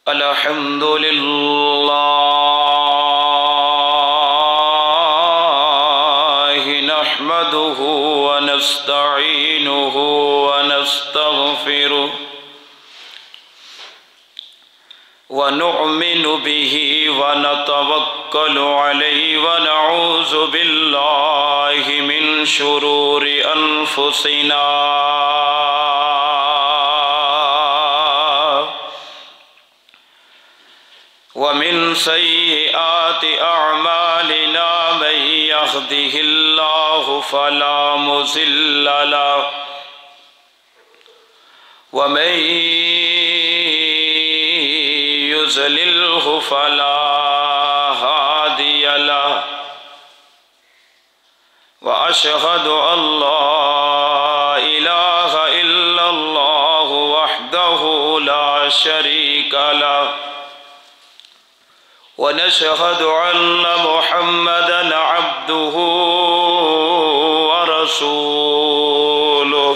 الحمد للہ نحمده ونستعینه ونستغفره ونؤمن به ونتوکل علیہ ونعوذ باللہ من شرور انفسنا ومن سیئات اعمالنا من يهده الله فلا مضل له ومن يضلله فلا هادي له وأشهد أن لا إله إلا الله وحده لا شريك له ونشهد أن محمدًا عبده ورسوله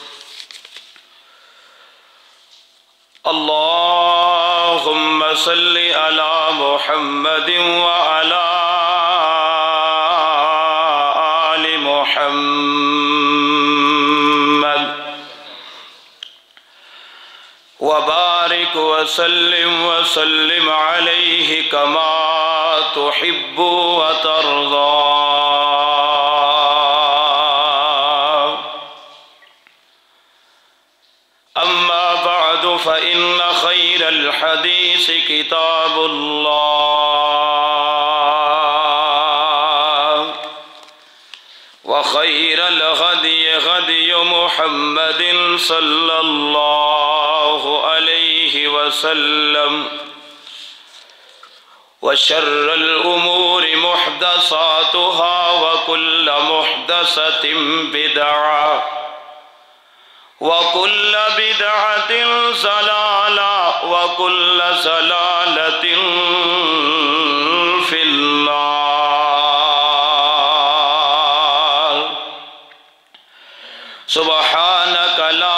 اللهم صل على محمد وعلى آل محمد وبارك وسلم عليه كما تحب وترضى أما بعد فإن خير الحديث كتاب الله وخير الهدي هدي محمد صلى الله عليه وسلم وشر الأمور محدثاتها وكل محدثة بدعة وكل بدعة ضلالة وكل ضلالة في النار سبحانك لا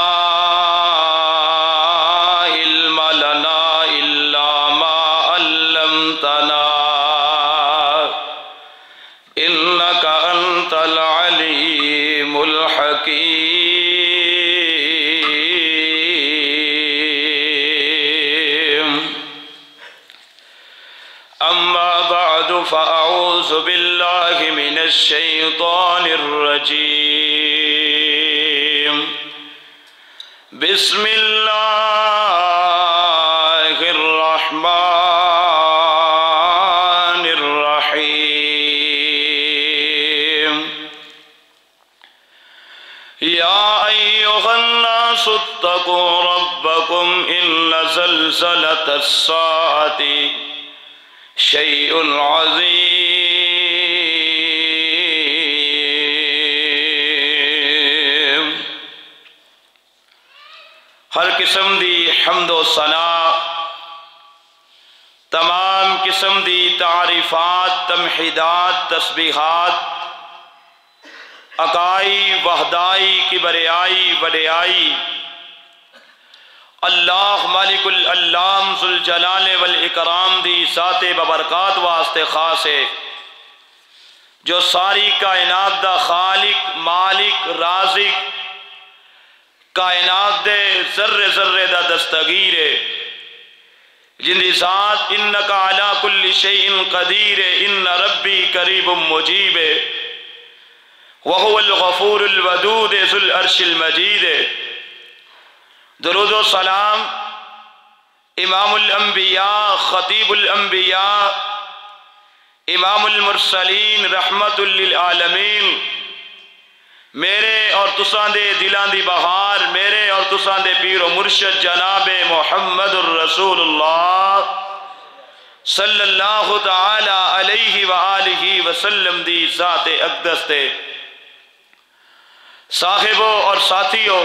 علم لنا إلا ما علمتنا إنك أنت العليم الحكيم أما بعد فأعوذ بالله من الشيطان الرجيم بسم الله الرحمن الرحيم يا أيها الناس اتقوا ربكم إن زلزلة الساعة شيء عظيم ہر قسم دی حمد و ثنا تمام قسم دی تعریفات تمحیدات تسبیحات عقائی وحدائی کبریائی وڈیائی اللہ مالک العلام ذوالجلال والاکرام دی ذات ببرکات واسطے خاص ہے جو ساری کائنات دا خالق مالک رازق کائنات دے ذرے ذرے دا دستگیر ہے جن دی ذات انکا علا کل شیء قدیر ہے ان ربی قریب مجیب ہے وہو الغفور الودود ذو العرش المجید ہے درود و سلام امام الانبیاء خطیب الانبیاء امام المرسلین رحمت للعالمین میرے اور تساں دے دلان دی بہار میرے اور تساں دے پیر و مرشد جناب محمد الرسول اللہ صلی اللہ تعالی علیہ وآلہ وسلم دی ذات اقدس تے صاحبوں اور ساتھیوں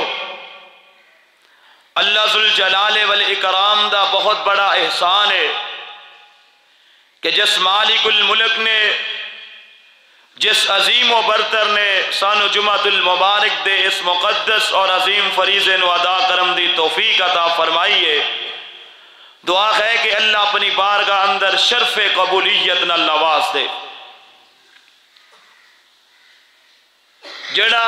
اللہ ذوالجلال والاکرام دا بہت بڑا احسان ہے کہ جس مالک الملک نے جس عظیم و برتر نے سانو جمعۃ المبارک دے اس مقدس اور عظیم فریضے نو ادا کرم دی توفیق عطا فرمائیے دعا ہے کہ اللہ اپنی بارگاہ اندر شرف قبولیت نہ نواز دے۔ جڑا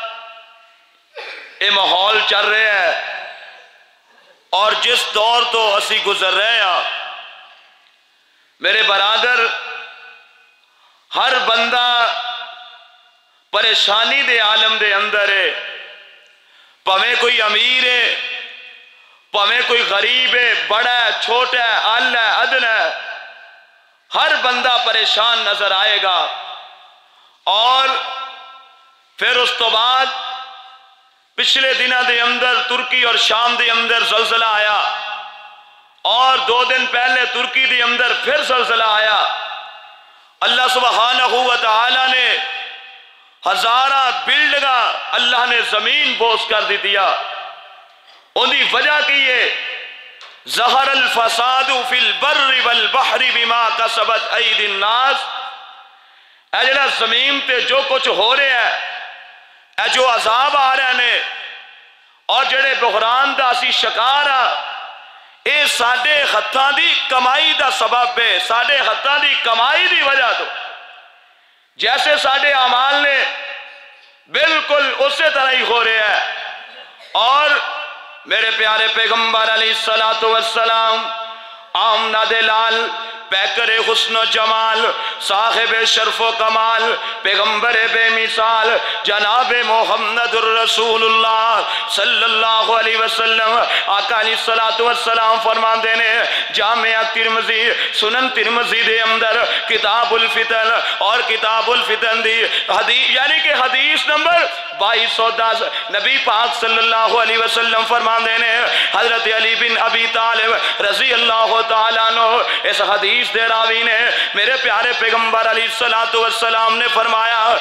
یہ ماحول چل رہا ہے اور جس دور تو اسی گزر رہے ہیں، میرے برادر، ہر بندہ پریشانی دے عالم دے اندر ہے، پویں کوئی امیر ہے، پویں کوئی غریب ہے، بڑا ہے، چھوٹا ہے، اعلی ہے، ادنا ہے، ہر بندہ پریشان نظر آئے گا۔ اور پھر اس تو بعد پچھلے دنوں دے اندر ترکی اور شام دے اندر زلزلہ آیا، اور 2 دن پہلے ترکی دے اندر پھر زلزلہ آیا۔ اللہ سبحانہ و تعالی نے ہزارہ بلڈنگا اللہ نے زمین بوس کر دی دیا۔ ان دی وجہ کی ہے ظہر الفساد فی البر والبحر بما کسبت ایدی الناس، اے جڑا زمین تے جو کچھ ہو رہا ہے، اے جو عذاب آ رہے ہیں اور جڑے بحران دا اسی شکار آ، اے ساڑے ہتھاں دی کمائی دا سبب ہے، ساڑے ہتھاں دی کمائی دی وجہ تو جیسے ساڑے اعمال نے بالکل اسی طرح ہی ہو رہے ہیں۔ اور میرے پیارے پیغمبر علیہ السلام آمنہ دلال، پیکر حسن و جمال، صاحب شرف و کمال، پیغمبر بے مثال، جناب محمد الرسول اللہ صلی اللہ علیہ وسلم، آقا علیہ السلام فرمان دینے جامعہ ترمذی، سنن ترمذی دے اندر کتاب الفتن اور کتاب الفتن دی حدیث، یعنی کہ حدیث نمبر 2210، نبی پاک صلی اللہ علیہ وسلم فرمان دینے حضرت علی بن ابی طالب رضی اللہ تعالیٰ عنہ اس حدیث دے راوی نے میرے پیارے پیغمبر علیہ السلام نے فرمایا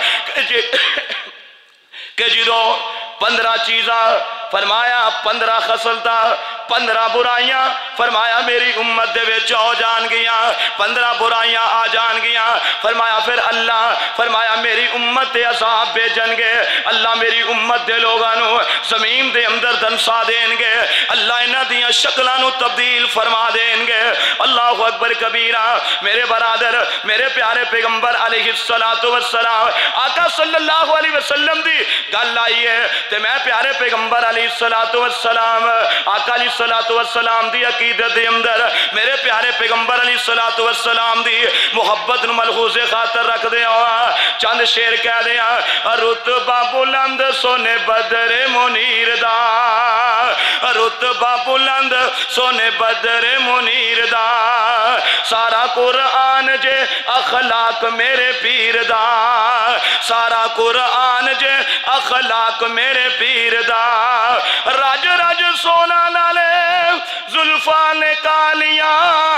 کہ جدو 15 چیزاں فرمایا، 15 خصلتاں، 15 برائیاں فرمایا میری امت دے وچ آ جان گیاں، 15 برائیاں آ جان گیاں، فرمایا پھر اللہ فرمایا میری امت دے عذاب بھیجن گے، اللہ میری امت دے لوگانو زمین دے اندر دنسا دین گے، اللہ انہاں دیاں شکلانو تبدیل فرما دین گے۔ اللہ اکبر کبیرہ۔ میرے برادر، میرے پیارے پیغمبر علیہ السلام آقا صلی اللہ علیہ وسلم دی گل آئی ہے تے میں پیارے پیغمبر علیہ السلام آقا علیہ السلام دی عقیدت دے اندر میرے پیارے پیغمبر علیہ السلام دی محبت ملحوظ خاطر رکھ دے ہوا چند شیر کہہ دے رتبہ بلند سونے بدر منیر دا، رتبہ بلند سونے بدر منیر دا، سارا قرآن جے اخلاق میرے پیر دا، سارا قرآن جے اخلاق میرے پیر دا، راج راج سونا نالے زلفان کالیاں،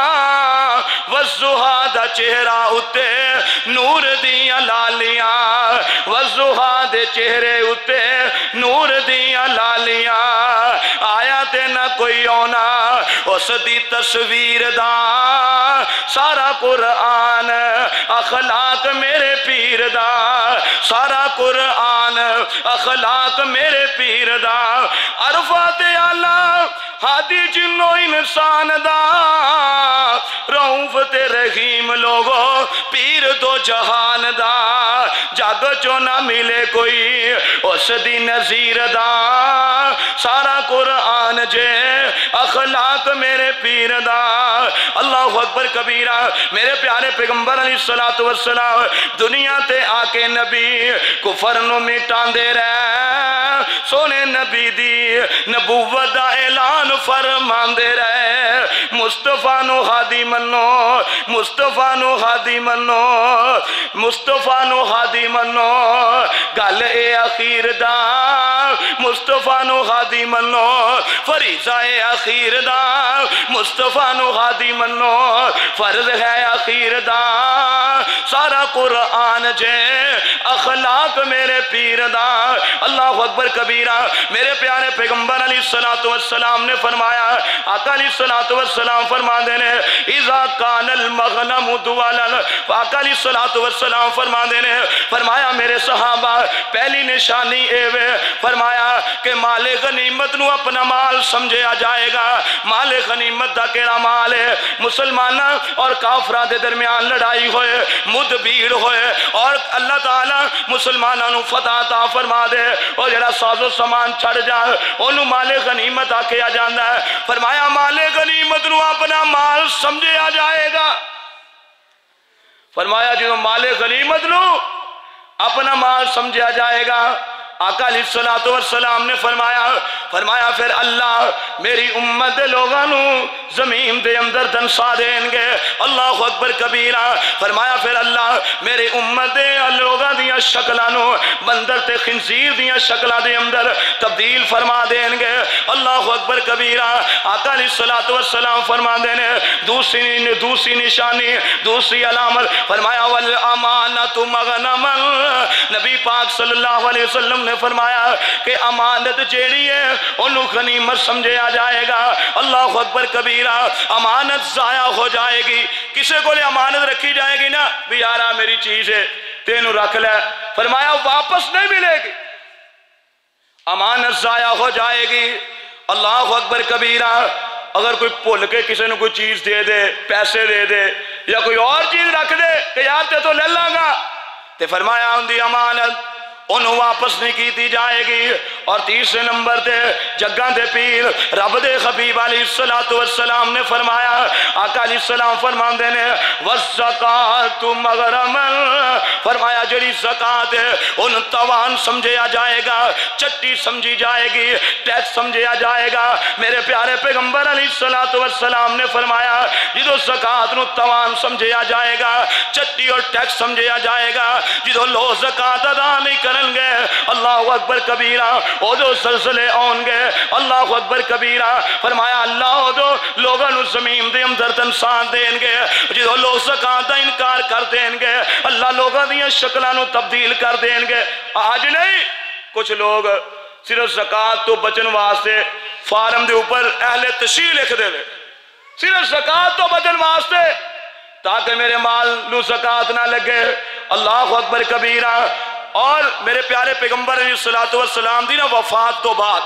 وزہا دا چہرہ اتے نور دیاں لالیاں، وزہا دے چہرے اتے نور دیاں لالیاں، آیا تے نہ کوئی اونا اس دی تصویر دا، سارا قرآن اخلاق میرے پیر دا، سارا قرآن اخلاق میرے پیر دا، عرفات اعلیٰ ہادی جنو انسان دا، رعوف تے رحیم لوگو پیر دو جہان دا، جگ چو نہ ملے کوئی اس دی نظیر دا، سارا قرآن جے اخلاق میرے پیر دا۔ اللہ اکبر کبیرہ۔ میرے پیارے پیغمبر علیہ السلام دنیا تے آکے نبی کفر نو مٹان دے رہے، سونے نبی دی نبوت دا اعلان فرمان دے رہے، مصطفیٰ نو ہادی منو، مصطفیٰ نو ہادی منو، مصطفیٰ نو ہادی منو، گل اے اخیر دا مصطفیٰ نو ہادی منو، فریضہ اے اخیر دا مصطفیٰ نو ہادی منو، فرض ہے اخیر دا سارا قرآن جے اخلاق میرے پیر دا۔ اللہ اکبر کبیرہ۔ میرے پیارے پیغمبر علیہ السلام نے فرمایا، آقا علیہ السلام والسلام فرما دینے اذا کان المغنم دوالن آقا علیہ الصلوۃ والسلام فرما دینے فرمایا میرے صحابہ پہلی نشانی اے وے فرمایا کہ مال غنیمت نو اپنا مال سمجھیا جائے گا مال غنیمت دا کیڑا مال ہے مسلمانہ اور کافرہ دے درمیان لڑائی ہوئے مد بھیڑ ہوئے اور اللہ تعالیٰ مسلمانہ نو فتح عطا فرما دے اور جڑا ساز و سامان چھڑ جا انہوں مال غنیمت آکیا جاندہ ہے فرمایا مال غنیمت نو اپنا مال سمجھیا جائے گا فرمایا جو مال غنیمت نو اپنا مال سمجھیا جائے گا آقا علیہ الصلوۃ والسلام نے فرمایا پھر اللہ میری امت دے لوگانو زمین دے اندر دنسا دیں گے اللہ اکبر کبیرہ فرمایا پھر اللہ میری امت دے لوگاں دیاں شکلانو بندر تے خنزیر دیاں شکلہ دے اندر تبدیل فرما دیں گے اللہ اکبر کبیرہ آقا علیہ الصلوۃ والسلام فرما دینے دوسری نشانی دوسری علامت فرمایا والامانۃ مغنما نبی پاک صلی اللہ علیہ وسلم نے فرمایا کہ امانت جیڑی ہے انہوں غنیمت سمجھیا جائے گا اللہ اکبر کبیرہ امانت ضائع ہو جائے گی کسے کو لے امانت رکھی جائے گی نا بھی یارا میری چیز ہے تینوں رکھ لے فرمایا واپس نہیں ملے گی امانت ضائع ہو جائے گی اللہ اکبر کبیرہ اگر کوئی بھول کے کسی نے کوئی چیز دے دے پیسے دے دے یا کوئی اور چیز رکھ دے کہ یار تے تو لے لاں گا تے فرمایا ان دی امانت انہوں واپس نہیں کیتی جائے گی اور تیسرے نمبر دے جگہ دے پیر رب دے خبیب علیہ الصلوۃ والسلام نے فرمایا آقا علیہ السلام فرمان دینے والزکاة مغرما فرمایا جڑی زکاة ہے ان توان سمجھیا جائے گا چٹی سمجھی جائے گی ٹیکس سمجھیا جائے گا میرے پیارے پیغمبر علیہ الصلوۃ والسلام نے فرمایا جدو زکاة نو توان سمجھیا جائے گا چٹی اور ٹیکس سمجھیا جائے گا جدو لو زکاة ادا نہیں کریں گے اللہ اکبر کبیرہ او دو زلزلے آن گے اللہ اکبر کبیرہ فرمایا اللہ او دو لوگاں نو زمین دے اندر تنسان دیں گے جدو لوگ زکاة دا انکار کر دیں گے اللہ لوگاں دیاں شکلہ نو تبدیل کر دیں گے آج نہیں کچھ لوگ صرف زکاة تو بچن واسطے فارم دے اوپر اہل تشریح لکھ دے لے صرف زکاة تو بچن واسطے تاکہ میرے مال نو زکاة نہ لگے اللہ اکبر کبیرہ اور میرے پیارے پیغمبر علیہ الصلوۃ والسلام دی نا وفات تو بعد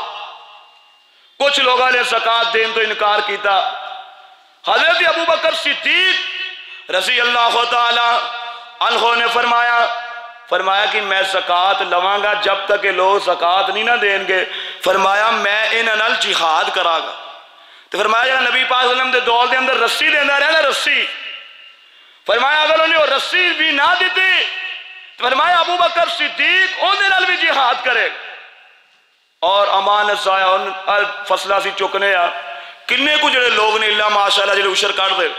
کچھ لوگوں نے زکاة دین تو انکار کیتا حضرت ابوبکر صدیق رضی اللہ تعالی عنہ نے فرمایا کہ میں زکاة لواں گا جب تک کہ لوگ زکاة نہیں نہ دیں گے فرمایا میں انہاں نال جہاد کرا گا تو فرمایا نبی پاک صلی اللہ علیہ وسلم دے دور دے اندر رسی دیندہ رہا نا رسی فرمایا اگر انہیں وہ رسی بھی نہ دیتی فرمایا ابوبکر صدیق اندھے نال بھی جہاد کرے اور امانت ضائع فصلہ سی چکنے کنے کو جڑے لوگ نے اللہ ماشاءاللہ جڑے اشر کر دے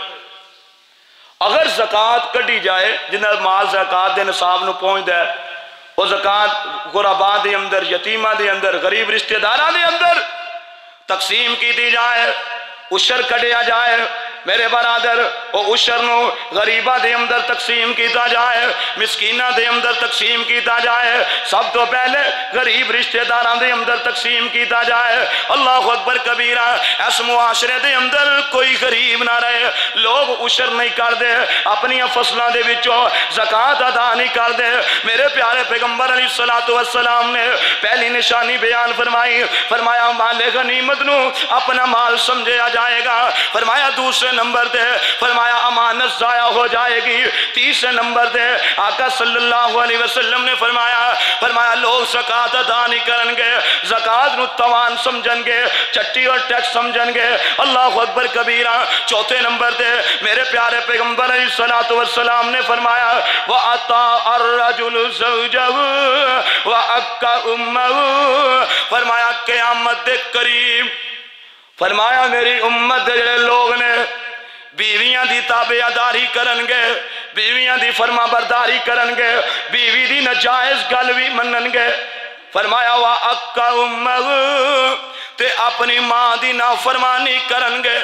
اگر زکاة کٹی جائے جنہ مال زکاة دے نصاب نو پہنچ دے وہ زکاة غرباء دے اندر یتیمہ دے اندر غریب رشتہ دارہ دے اندر تقسیم کی دی جائے اشر کٹیا جائے میرے برادر وہ اشر نو غریبہ دے اندر تقسیم کیتا جائے مسکینہ دے اندر تقسیم کیتا جائے سب تو پہلے غریب رشتہ داران دے اندر تقسیم کیتا جائے اللہ اکبر کبیرہ اس معاشرے دے اندر کوئی غریب نہ رہے لوگ اشر نہیں کر دے اپنی فصلہ دے وچوں زکاة ادا نہیں کر دے میرے پیارے پیغمبر علیہ الصلوۃ والسلام نے پہلی نشانی بیان فرمایا مال غنیمت نو اپنا مال سمجھیا جائے گا فرمایا دوسرے نمبر دے فرمایا امانت ضائع ہو جائے گی تیسرے نمبر دے آقا صلی اللہ علیہ وسلم نے فرمایا لوگ زکاة ادا نہیں کرن گے زکاة نو توان سمجھن گے چٹی اور ٹیکس سمجھن گے اللہ اکبر کبیرہ چوتھے نمبر دے میرے پیارے پیغمبر علیہ الصلوۃ والسلام نے فرمایا وَأَطَاعَ الرَّجُلُ زَوْجَهُ وَأَكَّ أُمَّهُ فرمایا قیامت دے قریب فرمایا میری امت دے جڑے لوگ نے بیویاں دی تابعداری کرن گے بیویاں دی فرما برداری کرن گے بیوی دی نجائز گل بھی منن گے فرمایا وَأَكَّ أُمَّهُ تے اپنی ماں دی نافرمانی کرن گے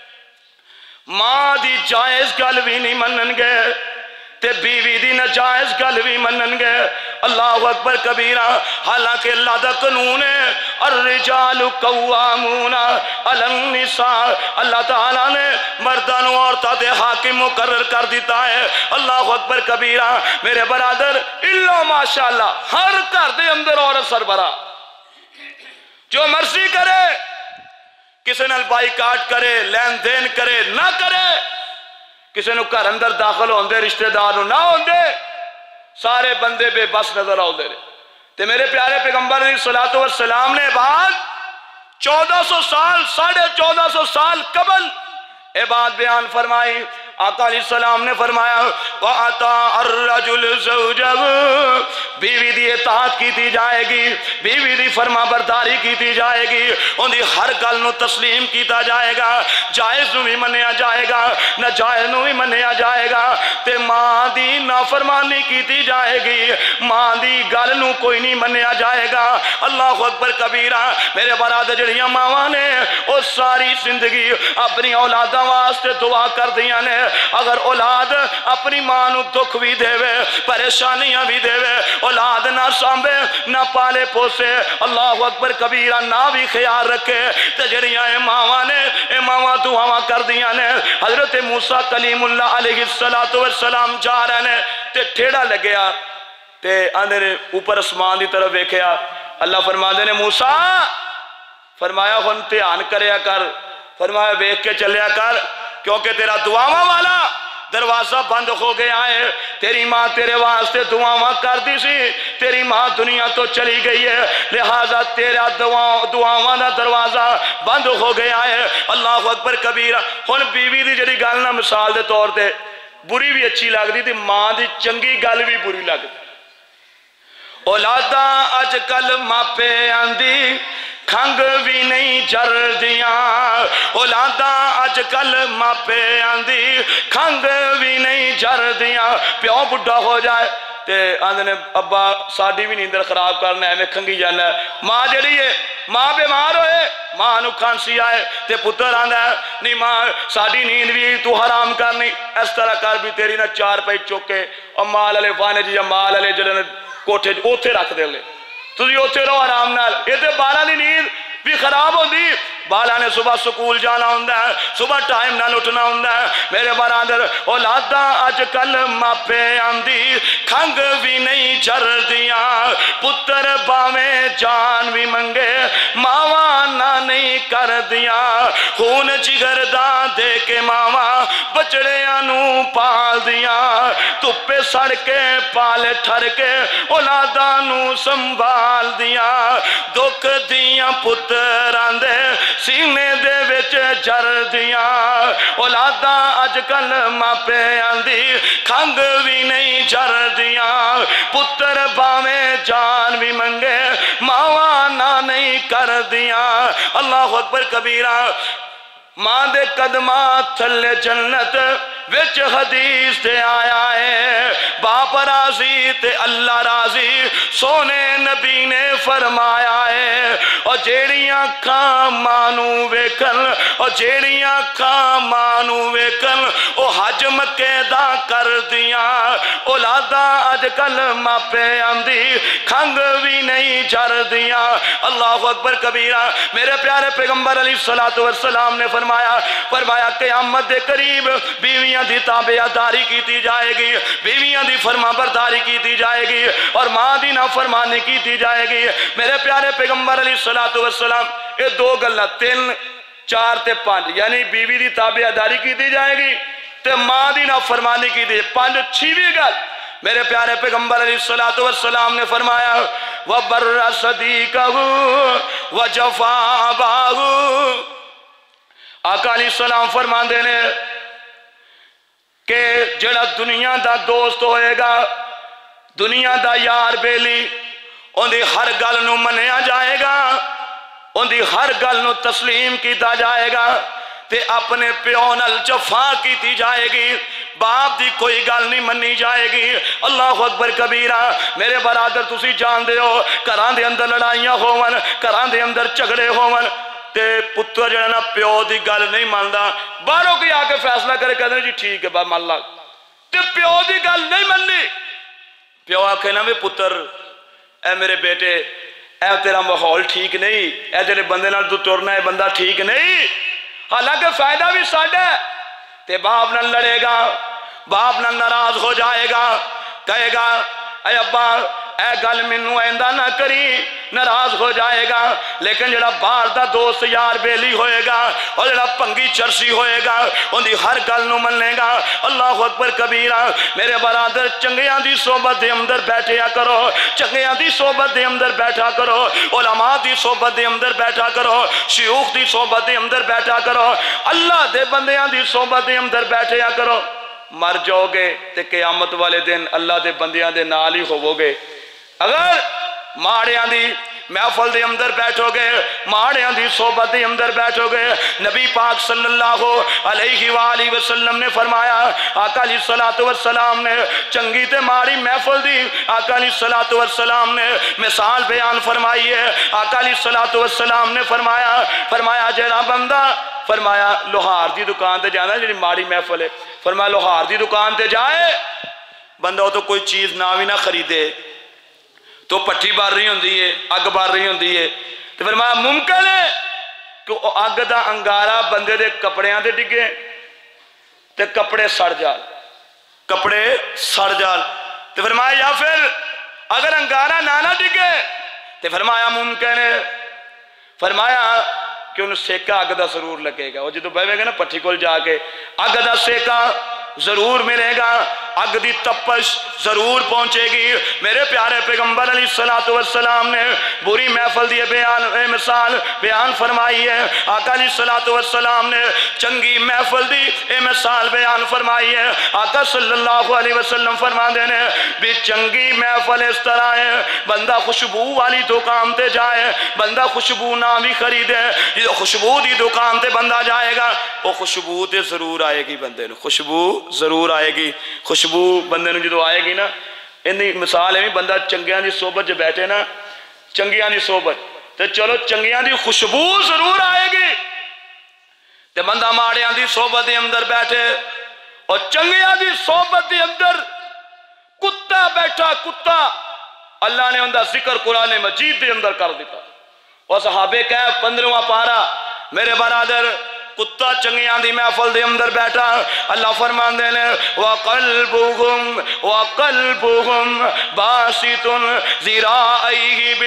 ماں دی جائز گل بھی نہیں منن گے تے بیوی دی نجائز گل بھی منن گے اللہ اکبر کبیرہ۔ حالانکہ اللہ دا قانون ہے الرجال قوامون علی النساء، اللہ تعالیٰ نے مردان و عورتوں تے حاکم مقرر کر دیتا ہے۔ اللہ اکبر کبیرہ۔ میرے برادر اللہ ماشاءاللہ ہر گھر دے اندر عورت سربراہ، جو مرضی کرے، کسی نال بائی کاٹ کرے، لین دین کرے نہ کرے، کسی نو گھر اندر داخل ہوندے رشتہ دار نو نہ ہوندے، سارے بندے بے بس نظر آؤ دے رہے۔ تے میرے پیارے پیغمبر علیہ السلام نے بعد 1400 سال 1450 سال قبل اے بات بیان فرمائی۔ آقا علیہ السلام نے فرمایا وَأَطَاعَ الرَّجُلُ زَوْجَهُ، بیوی دی اطاعت کی دی جائے گی، بیوی دی فرما برداری کی دی جائے گی، ان دی ہر گل نو تسلیم کیتا جائے گا، جائز نو بھی منیا جائے گا، ناجائز نو بھی منیا جائے گا، تے ماں دی نافرمانی کی دی جائے گی، ماں دی گل نو کوئی نہیں منیا جائے گا۔ اللہ اکبر کبیرہ۔ میرے برادر جڑیاں ماواں نے او ساری زندگی اپنی اولاداں واسطے دعا کر دیاں نے، اگر اولاد اپنی ماں نو دکھ بھی دے وے، پریشانیاں بھی دے وے، اولاد نہ سامبے نہ پالے پوسے، اللہ اکبر کبیرہ، نہ بھی خیال رکھے، تے جڑیاں اے ماواں نے اے ماواں دعاواں کر دیاں نے۔ حضرت موسیٰ کلیم اللہ علیہ السلام جا رہے نے تے ٹھیڑا لگیا تے آندے نے اوپر اسمان دی طرف دیکھیا، اللہ فرماندے نے موسیٰ، فرمایا ہن دھیان کریا کر، فرمایا دیکھ کے چلیا کر، کیونکہ تیرا دعاواں والا دروازہ بند ہو گیا ہے، تیری ماں تیرے واسطے دعاواں کر دی سی، تیری ماں دنیا تو چلی گئی ہے، لہذا تیرا دعاواں دا دروازہ بند ہو گیا ہے۔ اللہ اکبر کبیرہ۔ ہن بیوی دی جڑی گل نہ مثال دے طور تے بری بھی اچھی لگ دی تے ماں دی چنگی گل بھی بری لگ دی۔ اولاداں اج کل ماپے آندی کھنگ بھی نہیں جر دیاں، اولاداں اج کل ماپے آندی کھنگ بھی نہیں جر دیاں۔ پیو بڑھا ہو جائے تے آندے نے ابا ساڑی بھی نیندر خراب کرنا ہے، میں کھنگی جانا ہے۔ ماں جڑی ہے، ماں بیمار ہوئے، ماں نو کھانسی آئے تے پتر آندہ ہے نہیں ماں ساڑی نیند بھی تو حرام کرنی، اس طرح کر بھی تیری نہ چار پائی چوکے اور مال علی وانے جی یا مال علی جلن کوٹھے اوتھے رکھ دے لے، تو یہ اوتھے رہو آرام نال، یہ تے بالا دی نیند بھی خراب ہوندی، بالا نے صبح سکول جانا ہوندہ ہے، صبح ٹائم نہ لٹنا ہوندہ ہے۔ میرے برادر اولاداں اج کل ماپے آندی کھنگ بھی نہیں جر دیاں، پتر باویں جان بھی منگے ماواں نہ نہیں کر دیاں، خون جگر دا دے کے ماواں بچڑیاں نو پال دیاں، تپے سڑ کے پال ٹھر کے اولاداں نو سنبھال دیاں، دکھ دیاں پتر آندے سینے دے وچ جر دیاں، اولاداں اج کل ماپے آندی کھنگ بھی نہیں جر دیاں، پتر باویں جان بھی منگے ماواں نہ نہیں کر دیاں۔ اللہ اکبر کبیرہ۔ ماں دے قدمات تھلے جنت وچ حدیث تے آیا ہے، باپ راضی تے اللہ راضی، سونے نبی نے فرمایا ہے، اور جیڑیاں کھاں مانو ویکن، اور جیڑیاں کھاں مانو ویکن، او حج مکے دا کر دیاں، اولاداں اج کل ماپے آندی کھنگ بھی نہیں جر دیاں۔ اللہ اکبر کبیرہ۔ میرے پیارے پیغمبر علیہ السلام نے فرمایا قیامت دے قریب بیویاں دی تابعداری کی جائے گی، بیویاں دی فرما برداری کی جائے گی، اور ماں دی نافرمانی کی جائے گی۔ میرے پیارے پیغمبر علیہ السلام یہ دو گلاں 3 4 تے 5 یعنی بیوی دی تابعداری کی جائے گی تے ماں دی نافرمانی کی دی 5 6ویں گل میرے پیارے پیغمبر علیہ السلام نے فرمایا وَبَرَّ صَدِيقَهُ وَجَفَا أَبَاهُ۔ آقا علیہ السلام فرمان دینے کہ جڑا دنیا دا دوست ہوئے گا، دنیا دا یار بیلی، ان دی ہر گل نو منیا جائے گا، ان دی ہر گل نو تسلیم کیتا جائے گا، تے اپنے پیو نال جفا کیتی جائے گی، باپ دی کوئی گل نہیں منی جائے گی۔ اللہ اکبر کبیرہ۔ میرے برادر تسی جان دے ہو گھران دے اندر لڑائیاں ہوون، گھران دے اندر جھگڑے ہوون، تے پتر جڑا نا پیو دی گل نہیں ماندا، باہروں کی آ کے فیصلہ کرے کہتے ہیں جی ٹھیک ہے با مان لا، تے پیو دی گل نہیں مننی، پیو آکھے نا بھی پتر اے میرے بیٹے اے تیرا ماحول ٹھیک نہیں، اے جڑے بندے نال تو ٹرنا ہے بندہ ٹھیک نہیں، حالانکہ فائدہ بھی ساڈا ہے، تے باپ نال لڑے گا، باپ نال ناراض ہو جائے گا، کہے گا اے ابا اے گل مینوں آئندہ نہ کری، ناراض ہو جائے گا۔ لیکن جڑا باہر دا دوست یار بیلی ہوئے گا اور جڑا پنگی چرسی ہوئے گا ان دی ہر گل نو منے گا۔ اللہ اکبر کبیرہ۔ میرے برادر چنگیاں دی صحبت دے اندر بیٹھیا کرو، چنگیاں دی صحبت دے اندر بیٹھا کرو، علماء دی صحبت دے اندر بیٹھا کرو، شیوخ دی صحبت دے اندر بیٹھا کرو، اللہ دے بندیاں دی صحبت دے اندر بیٹھیا کرو۔ مر جاؤ گے تے قیامت والے دن اللہ دے بندیاں دے نال ہی ہوو گے۔ اگر ماڑیاں دی محفل دے اندر بیٹھو گے، ماڑیاں دی صحبت دے اندر بیٹھو گے، نبی پاک صلی اللہ علیہ وآلہ وسلم نے فرمایا، آقا علیہ السلام نے چنگی تے ماڑی محفل دی آقا علیہ السلام نے مثال بیان فرمائی ہے۔ آقا علیہ السلام نے فرمایا جڑا بندہ، فرمایا لوہار دی دکان تے جانا جڑی ماڑی محفل ہے، فرمایا لوہار دی دکان تے جائے بندہ ہو تو کوئی چیز نہ بھی نہ خریدے تو پٹھی بار رہی ہوندی ہے، اگ بار رہی ہوندی ہے، تو فرمایا ممکن ہے کہ اگ دا انگارہ بندے دے کپڑیاں دے ڈگے تے کپڑے سڑ جال، کپڑے سڑ جال، تو فرمایا یا پھر اگر انگارہ نہ ڈگے تو فرمایا ممکن ہے، فرمایا کہ انہوں سیکا اگ دا ضرور لگے گا۔ وہ جدو بہوے گا نا پٹھی کول جا کے اگ دا سیکا ضرور ملے گا، اگ دی تپش ضرور پہنچے گی۔ میرے پیارے پیغمبر علیہ السلام نے بری محفل دی مثال بیان فرمائی ہے۔ آقا علیہ السلام نے چنگی محفل دی مثال بیان فرمائی ہے۔ آقا صلی اللہ علیہ وسلم فرما دینے بھی چنگی محفل اس طرح ہے، بندہ خوشبو والی دکان تے جائے، بندہ خوشبو نہ بھی خریدے، جو خوشبو دی دکان تے بندہ جائے گا وہ خوشبو تے ضرور آئے گی، بندے نے خوشبو ضرور آئے گی۔ خوشبو بندے نے جدو آئے گی نا، انہی مثال ہے بھی بندہ چنگیاں دی صحبت جو بیٹھے نا، چنگیاں دی صحبت تے چلو چنگیاں دی خوشبو ضرور آئے گی، تے بندہ ماڑیاں دی صحبت دے اندر بیٹھے اور چنگیاں دی صحبت دے اندر کتا بیٹھا، کتا اللہ نے اندر ذکر قرآن مجید دے اندر کر دیتا۔ اور صحابے کہہ 15واں پارا، میرے برادر کتا چنگیاں دی محفل دے اندر بیٹھا، اللہ فرمان دینے وَقَلْبُهُمْ بَاسِطٌ ذِرَاعَيْهِ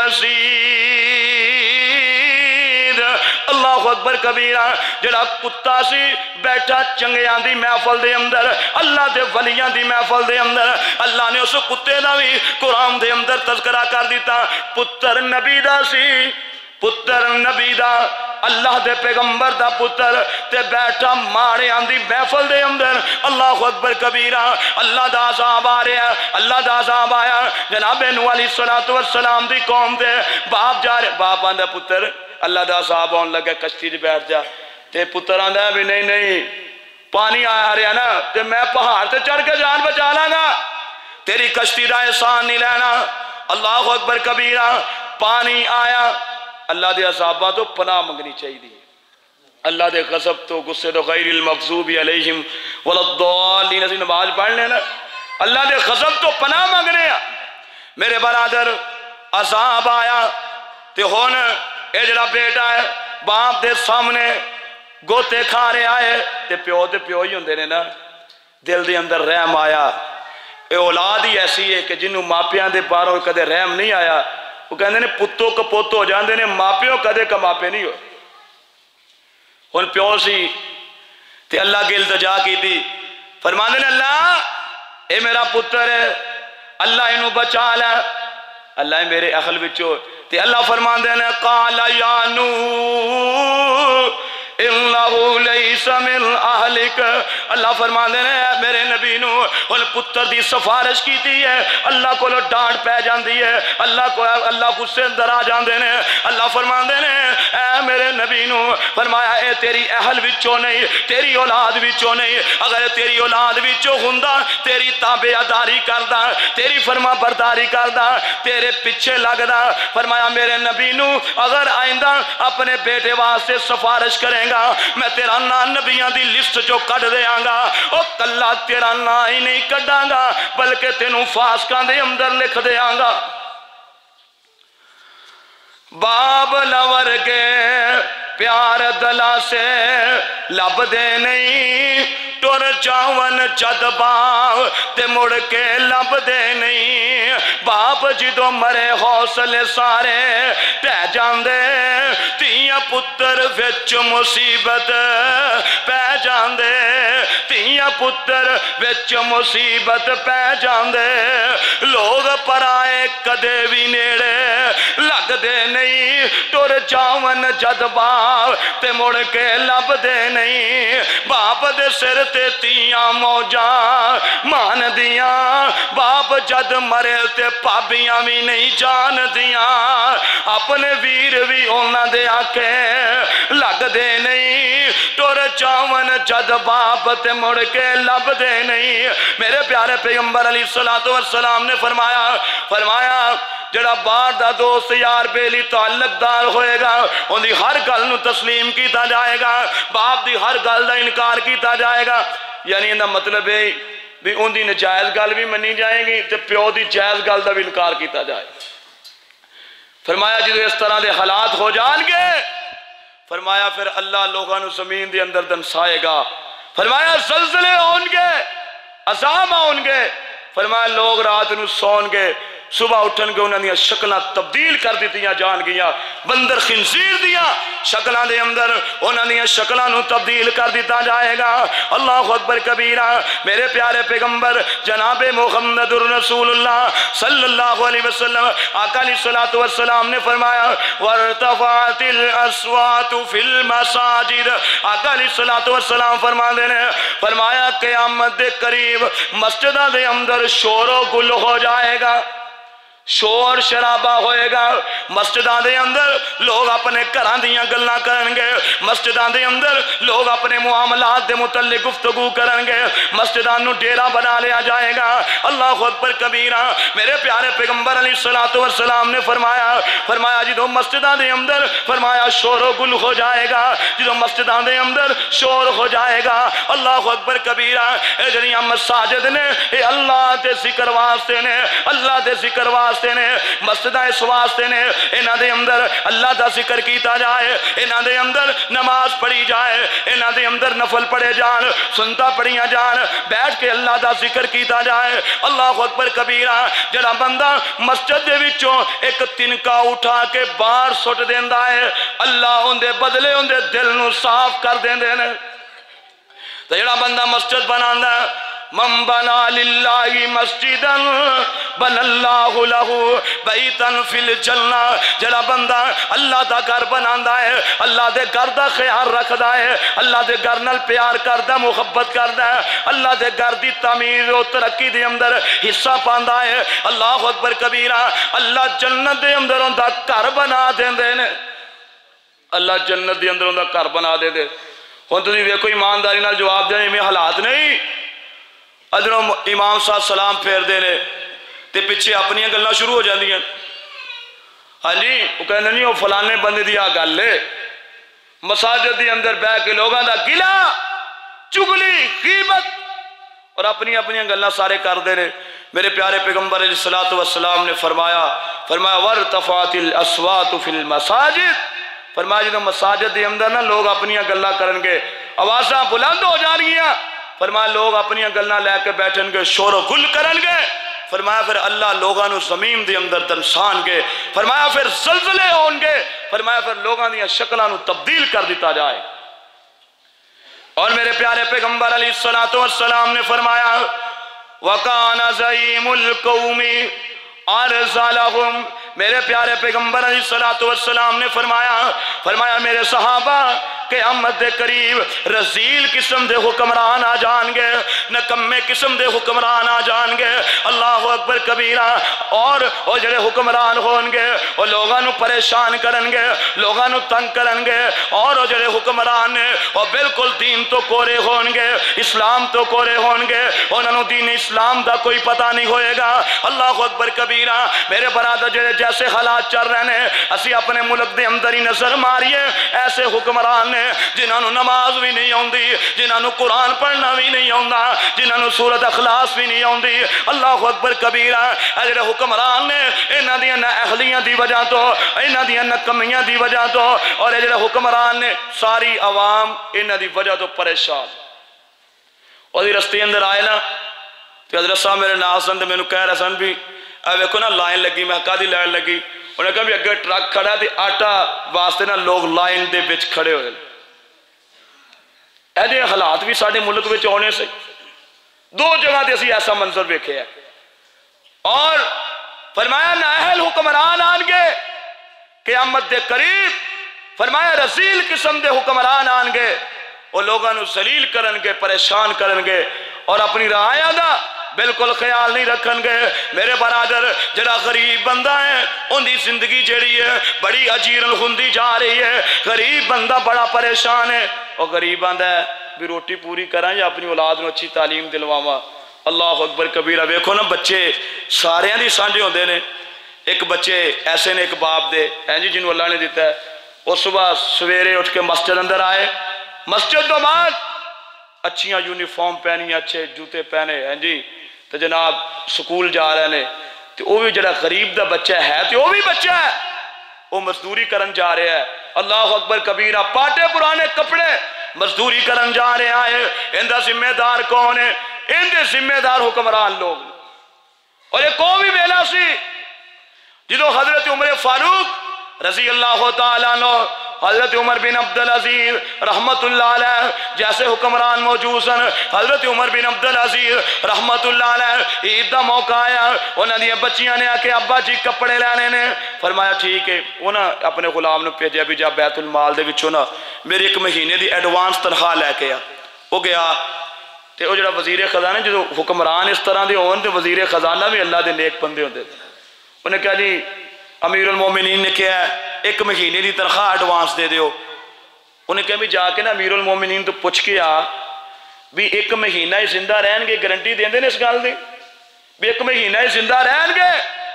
بِالْوَسِيدِ۔ اللہ اکبر کبیرہ۔ جڑا کتا سی بیٹھا چنگیاں دی محفل دے اندر، اللہ دے ولیاں دی محفل دے اندر، اللہ نے اس کتے دا بھی قرآن دے اندر تذکرہ کر دیتا۔ پتر نبی دا سی، پتر نبی دا، اللہ دے پیغمبر دا پتر تے بیٹھا ماڑے آندی محفل دے اندر، اللہ اکبر کبیرہ۔ اللہ دا عذاب آ رہا ہے، اللہ دا عذاب آیا۔ جناب نوح علیہ السلام دی قوم دے باپ جا رہے، باپ آندہ پتر اللہ دا عذاب آن لگا کشتی دی بیٹھ جا، تے پتر آندہ بھی نہیں پانی آیا رہا نا تے میں پہاڑ تے چڑھ کے جان بچا لانا، تیری کشتی دا احسان نہیں لینا۔ اللہ اکبر کبیرہ۔ پانی آیا، اللہ دے عذابہ تو پناہ منگنی چاہیے دی، اللہ دے غضب تو غصے تو غیر المغضوب علیہم وللضالین، اسی نماز پڑھ لینا، اللہ دے غضب تو پناہ منگنے۔ میرے برادر عذاب آیا تے ہون اے جڑا بیٹا ہے باپ دے سامنے گوتے کھا رہے آئے تے پیو ہی ہوندے نے نا، دل دے اندر رحم آیا۔ اے اولاد ہی ایسی ہے کہ جنہوں ماپیاں دے پاروں کدے رحم نہیں آیا، وہ کہندے نے پتو کپوت ہو جاندے نے، ماپیوں کدے کا ماپے نہیں ہو۔ ہن پیو سی تے اللہ کے التجا کی تھی، فرماندے نے اللہ اے میرا پتر ہے، اللہ انہوں بچا لے، اللہ میرے اخل بچو، تے اللہ فرماندے نے قال یا نوح انہو لیس من اہلک، اللہ فرماندے نے میرے نبی نو ان پتر دی سفارش کی تھی ہے، اللہ کو ڈانٹ پہ جاندی ہے، اللہ غصے اندر آ جاندے نے۔ اللہ فرماندے نے اے میرے نبی نو فرمایا اے تیری اہل وچوں نہیں، تیری اولاد وچوں نہیں، اگر تیری اولاد وچوں ہوندا تیری تابعداری کردا، تیری فرما برداری کردا، تیرے پیچھے لگدا۔ فرمایا میرے نبی نو اگر آئندہ اپنے بیٹے واسطے سفارش کرے کرے گا میں تیرا نا نبیاں دی لسٹ جو کٹ دیاں گا او کلا تیرا نا ہی نہیں کٹاں گا بلکہ تینوں فاسقاں دے اندر لکھ دیاں گا باب لور کے پیار دلا سے لب دے نہیں ٹر جاون جد باپ تے مڑ کے لب دے نہیں باپ جدو مرے حوصلے سارے پہ جاندے تیاں پتر وچ مصیبت پہ جاندے تیاں پتر وچ مصیبت پہ جاندے لوگ پرائے کدے بھی نیڑے لگ دے نہیں ٹر جاون جد باپ تے مڑ کے لب دے نہیں باپ دے سر تے تیاں موجاں مان دیاں باپ جد مرے تے پابیاں بھی نہیں جان دیاں اپنے ویر بھی اونا دے آکے لگ دے نہیں ٹر جاون جد باپ تے مڑ کے لب دے نہیں میرے پیارے پیغمبر علیہ السلام نے فرمایا جڑا بار دا دوست یار بیلی تعلق دار ہوئے گا ان دی ہر گل نو تسلیم کیتا جائے گا باپ دی ہر گل دا انکار کیتا جائے گا یعنی اندہ مطلب ہے بھی ان دی نجائز گل بھی منی جائیں گی تے پیو دی جائز گل دا بھی انکار کیتا جائے فرمایا جدو اس طرح دے حالات ہو جان گے فرمایا پھر اللہ لوگاں نو زمین دے اندر دنسائے گا فرمایا زلزلے ہون گے عذاب ہون گے فرمایا لوگ رات نو سون گے صبح اٹھن کے انہوں نے شکلہ تبدیل کر دیتیاں جان گیا بندر خنزیر دیا شکلہ دے اندر انہوں نے شکلہ نو تبدیل کر دیتا جائے گا اللہ اکبر کبیرہ میرے پیارے پیغمبر جناب محمد الرسول اللہ صلی اللہ علیہ وسلم آقا علیہ السلام نے فرمایا وَارْتَفَعَتِ الْأَصْوَاتُ فِي الْمَسَاجِدِ آقا علیہ السلام فرمایا قیامت دے قریب مسجدہ دے اندر شور و گل ہو جائے گا شور شرابہ ہوئے گا مسجدان دے اندر لوگ اپنے گھراں دیاں گلاں کرن گے مسجدان دے اندر لوگ اپنے معاملات دے متعلق گفتگو کرن گے مسجدان نو ڈیرا بنا لیا جائے گا اللہ اکبر کبیرہ میرے پیارے پیغمبر علیہ السلام نے فرمایا جدو مسجدان دے اندر فرمایا شور و گل ہو جائے گا جدو مسجدان دے اندر شور ہو جائے گا اللہ اکبر کبیرہ اے جنیاں مساجد نے اے اللہ دے ذکر واسطے نے اللہ دے ذکر واسطے نے مسجدہ اس واسطے نے انہاں دے اندر اللہ دا ذکر کیتا جائے انہاں دے اندر نماز پڑھی جائے انہاں دے اندر نفل پڑھے جان سنتا پڑھیاں جان بیٹھ کے اللہ دا ذکر کیتا جائے اللہ اکبر کبیرہ جڑا بندہ مسجد دے وچوں ایک تنکا اٹھا کے باہر سٹ دیندا ہے اللہ ان دے بدلے ان دے دل نو صاف کر دیندے نے تے جڑا بندہ مسجد بناندا ہے من بنا للہ مسجدا بن اللہ لہو بیتن فی الجنہ جڑا بندہ اللہ دا گھر بناندا ہے اللہ دے گھر دا خیال رکھدا ہے اللہ دے گھر نال پیار کردا محبت کردا ہے اللہ دے گھر دی تعمیر و ترقی دے اندر حصہ پاندا ہے اللہ اکبر کبیرہ اللہ جنت دے اندر اوندا گھر بنا دیندے نے اللہ جنت دے اندر اوندا گھر بنا دے دے ہن تسی ویکھو ایمانداری نال جواب دے میں حالات نہیں ادھروں امام صاحب سلام پھیر دینے تے پچھے اپنی گلنا شروع ہو جاندی ہیں ہاں جی وہ کہنے نہیں وہ فلانے بندے دیا گل لے مساجد دی اندر بہ کے لوگاں دا گلا چگلی غیبت اور اپنی گلنا سارے کر دینے میرے پیارے پیغمبر علیہ السلام نے فرمایا وَارْتَفَعَتِ الْأَصْوَاتُ فِي الْمَسَاجِدِ فرمایا جنہوں مساجد دی اندر نا لوگ اپنی گلنا کرن گے آوازاں بلند ہو جان گیا فرمایا لوگ اپنی گلنا لے کے بیٹھن گے شور و گل کرن گے فرمایا پھر اللہ لوگاں نو زمین دے اندر دنسان گے فرمایا پھر زلزلے ہون گے فرمایا پھر لوگاں دیا شکلہ نو تبدیل کر دیتا جائے اور میرے پیارے پیغمبر علیہ السلام نے فرمایا وَقَانَ زَعِيمُ الْقَوْمِ أَرْزَلَهُمْ میرے پیارے پیغمبر علیہ السلام نے فرمایا میرے صحابہ قیامت دے قریب رزیل قسم دے حکمران آ جان گے نکمے قسم دے حکمران آ جان گے اللہ اکبر کبیرہ اور وہ جڑے حکمران ہون گے وہ لوگاں نو پریشان کرن گے لوگاں نو تنگ کرن گے اور وہ جڑے حکمران نے وہ بالکل دین تو کورے ہون گے اسلام تو کورے ہون گے انہوں نے دین اسلام دا کوئی پتہ نہیں ہوئے گا اللہ اکبر کبیرہ میرے برادر جڑے جیسے حالات چل رہے ہیں اسی اپنے ملک دے اندر ہی نظر ماریے ایسے حکمران نے نے جنہوں نماز بھی نہیں آتی، جنہوں قرآن پڑھنا بھی نہیں آتا، جنہوں سورت اخلاص بھی نہیں آتی۔ اللہ اکبر کبیرہ۔ اے جڑے حکمران نے انہاں دیاں نہ اہلیاں دی وجہ تو، انہاں دیاں نہ کمیاں دی وجہ تو، اور اے جڑے حکمران نے ساری عوام انہاں دی وجہ تو پریشان۔ اور یہ رستے اندر آئے نا تو حضرت صاحب میرے نال سن تے مینوں کہہ رہے سن بھی اے ویکھو نا لائن لگی، میں کہا دی لائن لگی؟ انہوں نے کہا بھی اگر ٹرک کھڑا تے آٹا واسطے نا لوگ لائن دے وچ کھڑے ہوئے۔ اے جے حالات بھی ساڈے ملک وچ ہونے سے دو جگہ تے اسی ایسا منظر ویکھے ہے۔ اور فرمایا نااہل حکمران آن گے قیامت دے قریب، فرمایا رزیل قسم دے حکمران آن گے، وہ لوگاں نو ذلیل کرن گے، پریشان کرن گے، اور اپنی رعایا دا بالکل خیال نہیں رکھن گے۔ میرے برادر جڑا غریب بندہ ہے ان دی زندگی جڑی ہے بڑی اجیرن ہوندی جا رہی ہے۔ غریب بندہ بڑا پریشان ہے، اور غریب بندہ ہے بھی روٹی پوری کریں یا اپنی اولاد نو اچھی تعلیم دلواواں۔ اللہ اکبر کبیرہ۔ ویکھو نا بچے سارے دی سانجے ہوندے نے، ایک بچے ایسے نے ایک باپ دے ہیں جی جنہوں اللہ نے دیتا ہے، وہ صبح سویرے اٹھ کے مسجد اندر آئے، مسجد تو بعد اچھیاں یونیفارم پہنی، اچھے جوتے پہنے ہیں جی، تو جناب سکول جا رہے ہیں، تو وہ بھی جڑا غریب دا بچہ ہے تو وہ بھی بچہ ہے، وہ مزدوری کرن جا رہے ہیں۔ اللہ اکبر کبیرہ۔ پاٹے پرانے کپڑے مزدوری کرن جا رہے ہیں۔ اندہ ذمہ دار کون ہے؟ اندے ذمہ دار حکمران لوگ۔ اور ایک قومی بیلا سی جدو حضرت عمر فاروق رضی اللہ تعالیٰ عنہ، حضرت عمر بن عبدالعزیز رحمت اللہ علیہ جیسے حکمران موجود ہیں، حضرت عمر بن عبدالعزیز رحمت اللہ علیہ عید دا موقع آیا، انہوں نے بچیاں نے آکے ابا جی کپڑے لینے نے، فرمایا ٹھیک ہے، انہوں نے اپنے غلام نے بھیجا بھی جا بیت المال دے وچوں نا میری ایک مہینے دی ایڈوانس تنخواہ لے کے آ۔ وہ گیا تے وہ جڑا وزیر خزانہ جو حکمران اس طرح دے ہون تے وزیر خزانہ بھی اللہ دے نیک بندے ہوندے، انہوں نے کہا جی امیر المومنین نے کہا ہے ایک مہینے دی تنخواہ ایڈوانس دے دیو۔ انہیں کہا بھی جا کے نا امیر المومنین تو پوچھ کے آ بھی ایک مہینہ ہی زندہ رہن گے، گارنٹی دیں دے نے اس گال دی بھی ایک مہینہ ہی زندہ رہن گے؟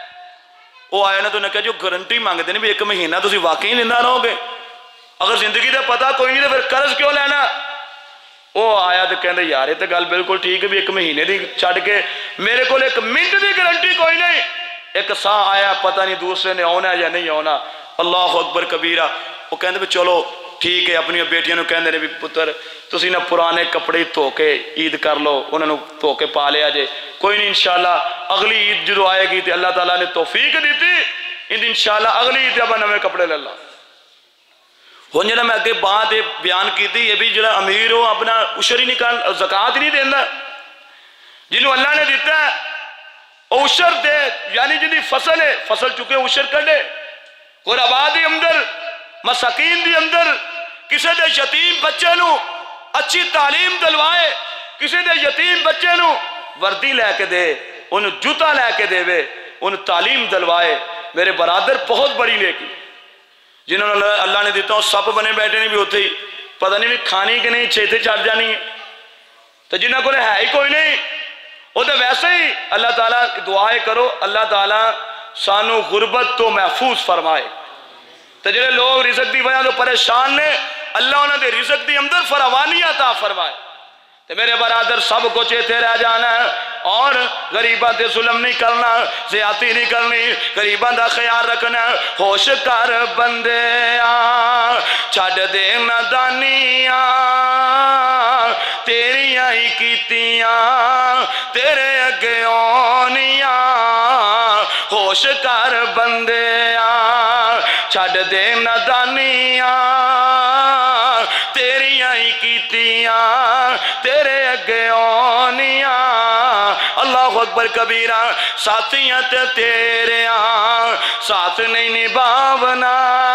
وہ آیا نا تو انہیں کہا جو گارنٹی مانگ دے بھی ایک مہینہ تو اسی واقعی زندہ رہو گے، اگر زندگی دے پتہ کوئی نہیں تو پھر قرض کیوں لینا؟ وہ آیا تو کہندے یار یہ تو گل بالکل ٹھیک ہے بھی ایک مہینے دی چھڑ کے میرے کو ایک منٹ دی گارنٹی کوئی نہیں، ایک سا آیا پتہ نہیں دوسرے نے ہونا یا نہیں ہونا۔ اللہ اکبر کبیرہ۔ وہ کہندے بھی چلو ٹھیک ہے، اپنی بیٹیاں نو کہندے نے بھی پتر تسی نہ پرانے کپڑے دھو کے عید کر لو، انہوں نے دھو کے پا لیا جے، کوئی نہیں انشاءاللہ اگلی عید جدو آئے گی تو اللہ تعالیٰ نے توفیق دیتی انشاءاللہ اگلی عید اب نویں کپڑے لے لا۔ ہوں جنہاں میں اگے بات بیان کی تھی، یہ بھی جڑا امیر ہو اپنا عشر ہی نکال زکاة نہیں دینا، جنہوں اللہ نے دیتا ہے عشر دے، یعنی جنہی فصل ہے فصل چکے عشر کردے، غرباء دی اندر مساکین دی اندر کسے دے یتیم بچے نو اچھی تعلیم دلوائے، کسے دے یتیم بچے نو وردی لے کے دے، انہوں جوتا لے کے دے وے، انہوں تعلیم دلوائے۔ میرے برادر بہت بڑی نیکی، جنہوں نے اللہ نے دیتا ہوں سب بنے بیٹھے نہیں بھی ہوتے ہی پتہ نہیں بھی کھانی کہ نہیں چھیتے چڑھ جانی ہے، تو جنہوں کو ہے ہی کوئی نہیں، وہ تو ویسے ہی اللہ تعالیٰ دعائیں کرو اللہ تعالیٰ سانو غربت تو محفوظ فرمائے۔ تو جنہیں لوگ رزق دی وجہ تو پریشان نے، اللہ انہوں نے رزق دی اندر فراوانی عطا فرمائے۔ تو میرے برادر سب کو چیتے رہ جانا ہے، اور غریباں تے ظلم نہیں کرنا، زیادتی نہیں کرنی، غریباں دا خیال رکھنا۔ ہوش کر بندیاں چھڑ دے نادانیاں، تیریاں ہی کیتیاں تیرے اگے آنیاں، ہوش کر بندیاں چھڑ دے نادانیاں، تیریاں ہی کیتیاں تیرے اگے آنیاں۔ اللہ اکبر کبیرہ۔ ساتھیاں تے تیریاں ساتھ نہیں نبھاونا،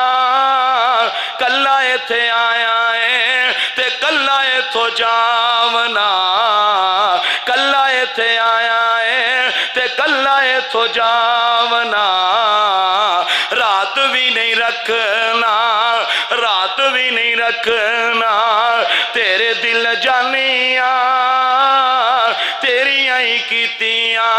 کلہ ایتھے آیا ہے تے کلہ ایتھو جاونا، کلہ ایتھے آیا ہے تے کلہ ایتھو جاونا، رات بھی نہیں رکھنا، رات بھی نہیں رکھنا، تیرے دل جانیاں تیریاں ہی کیتیاں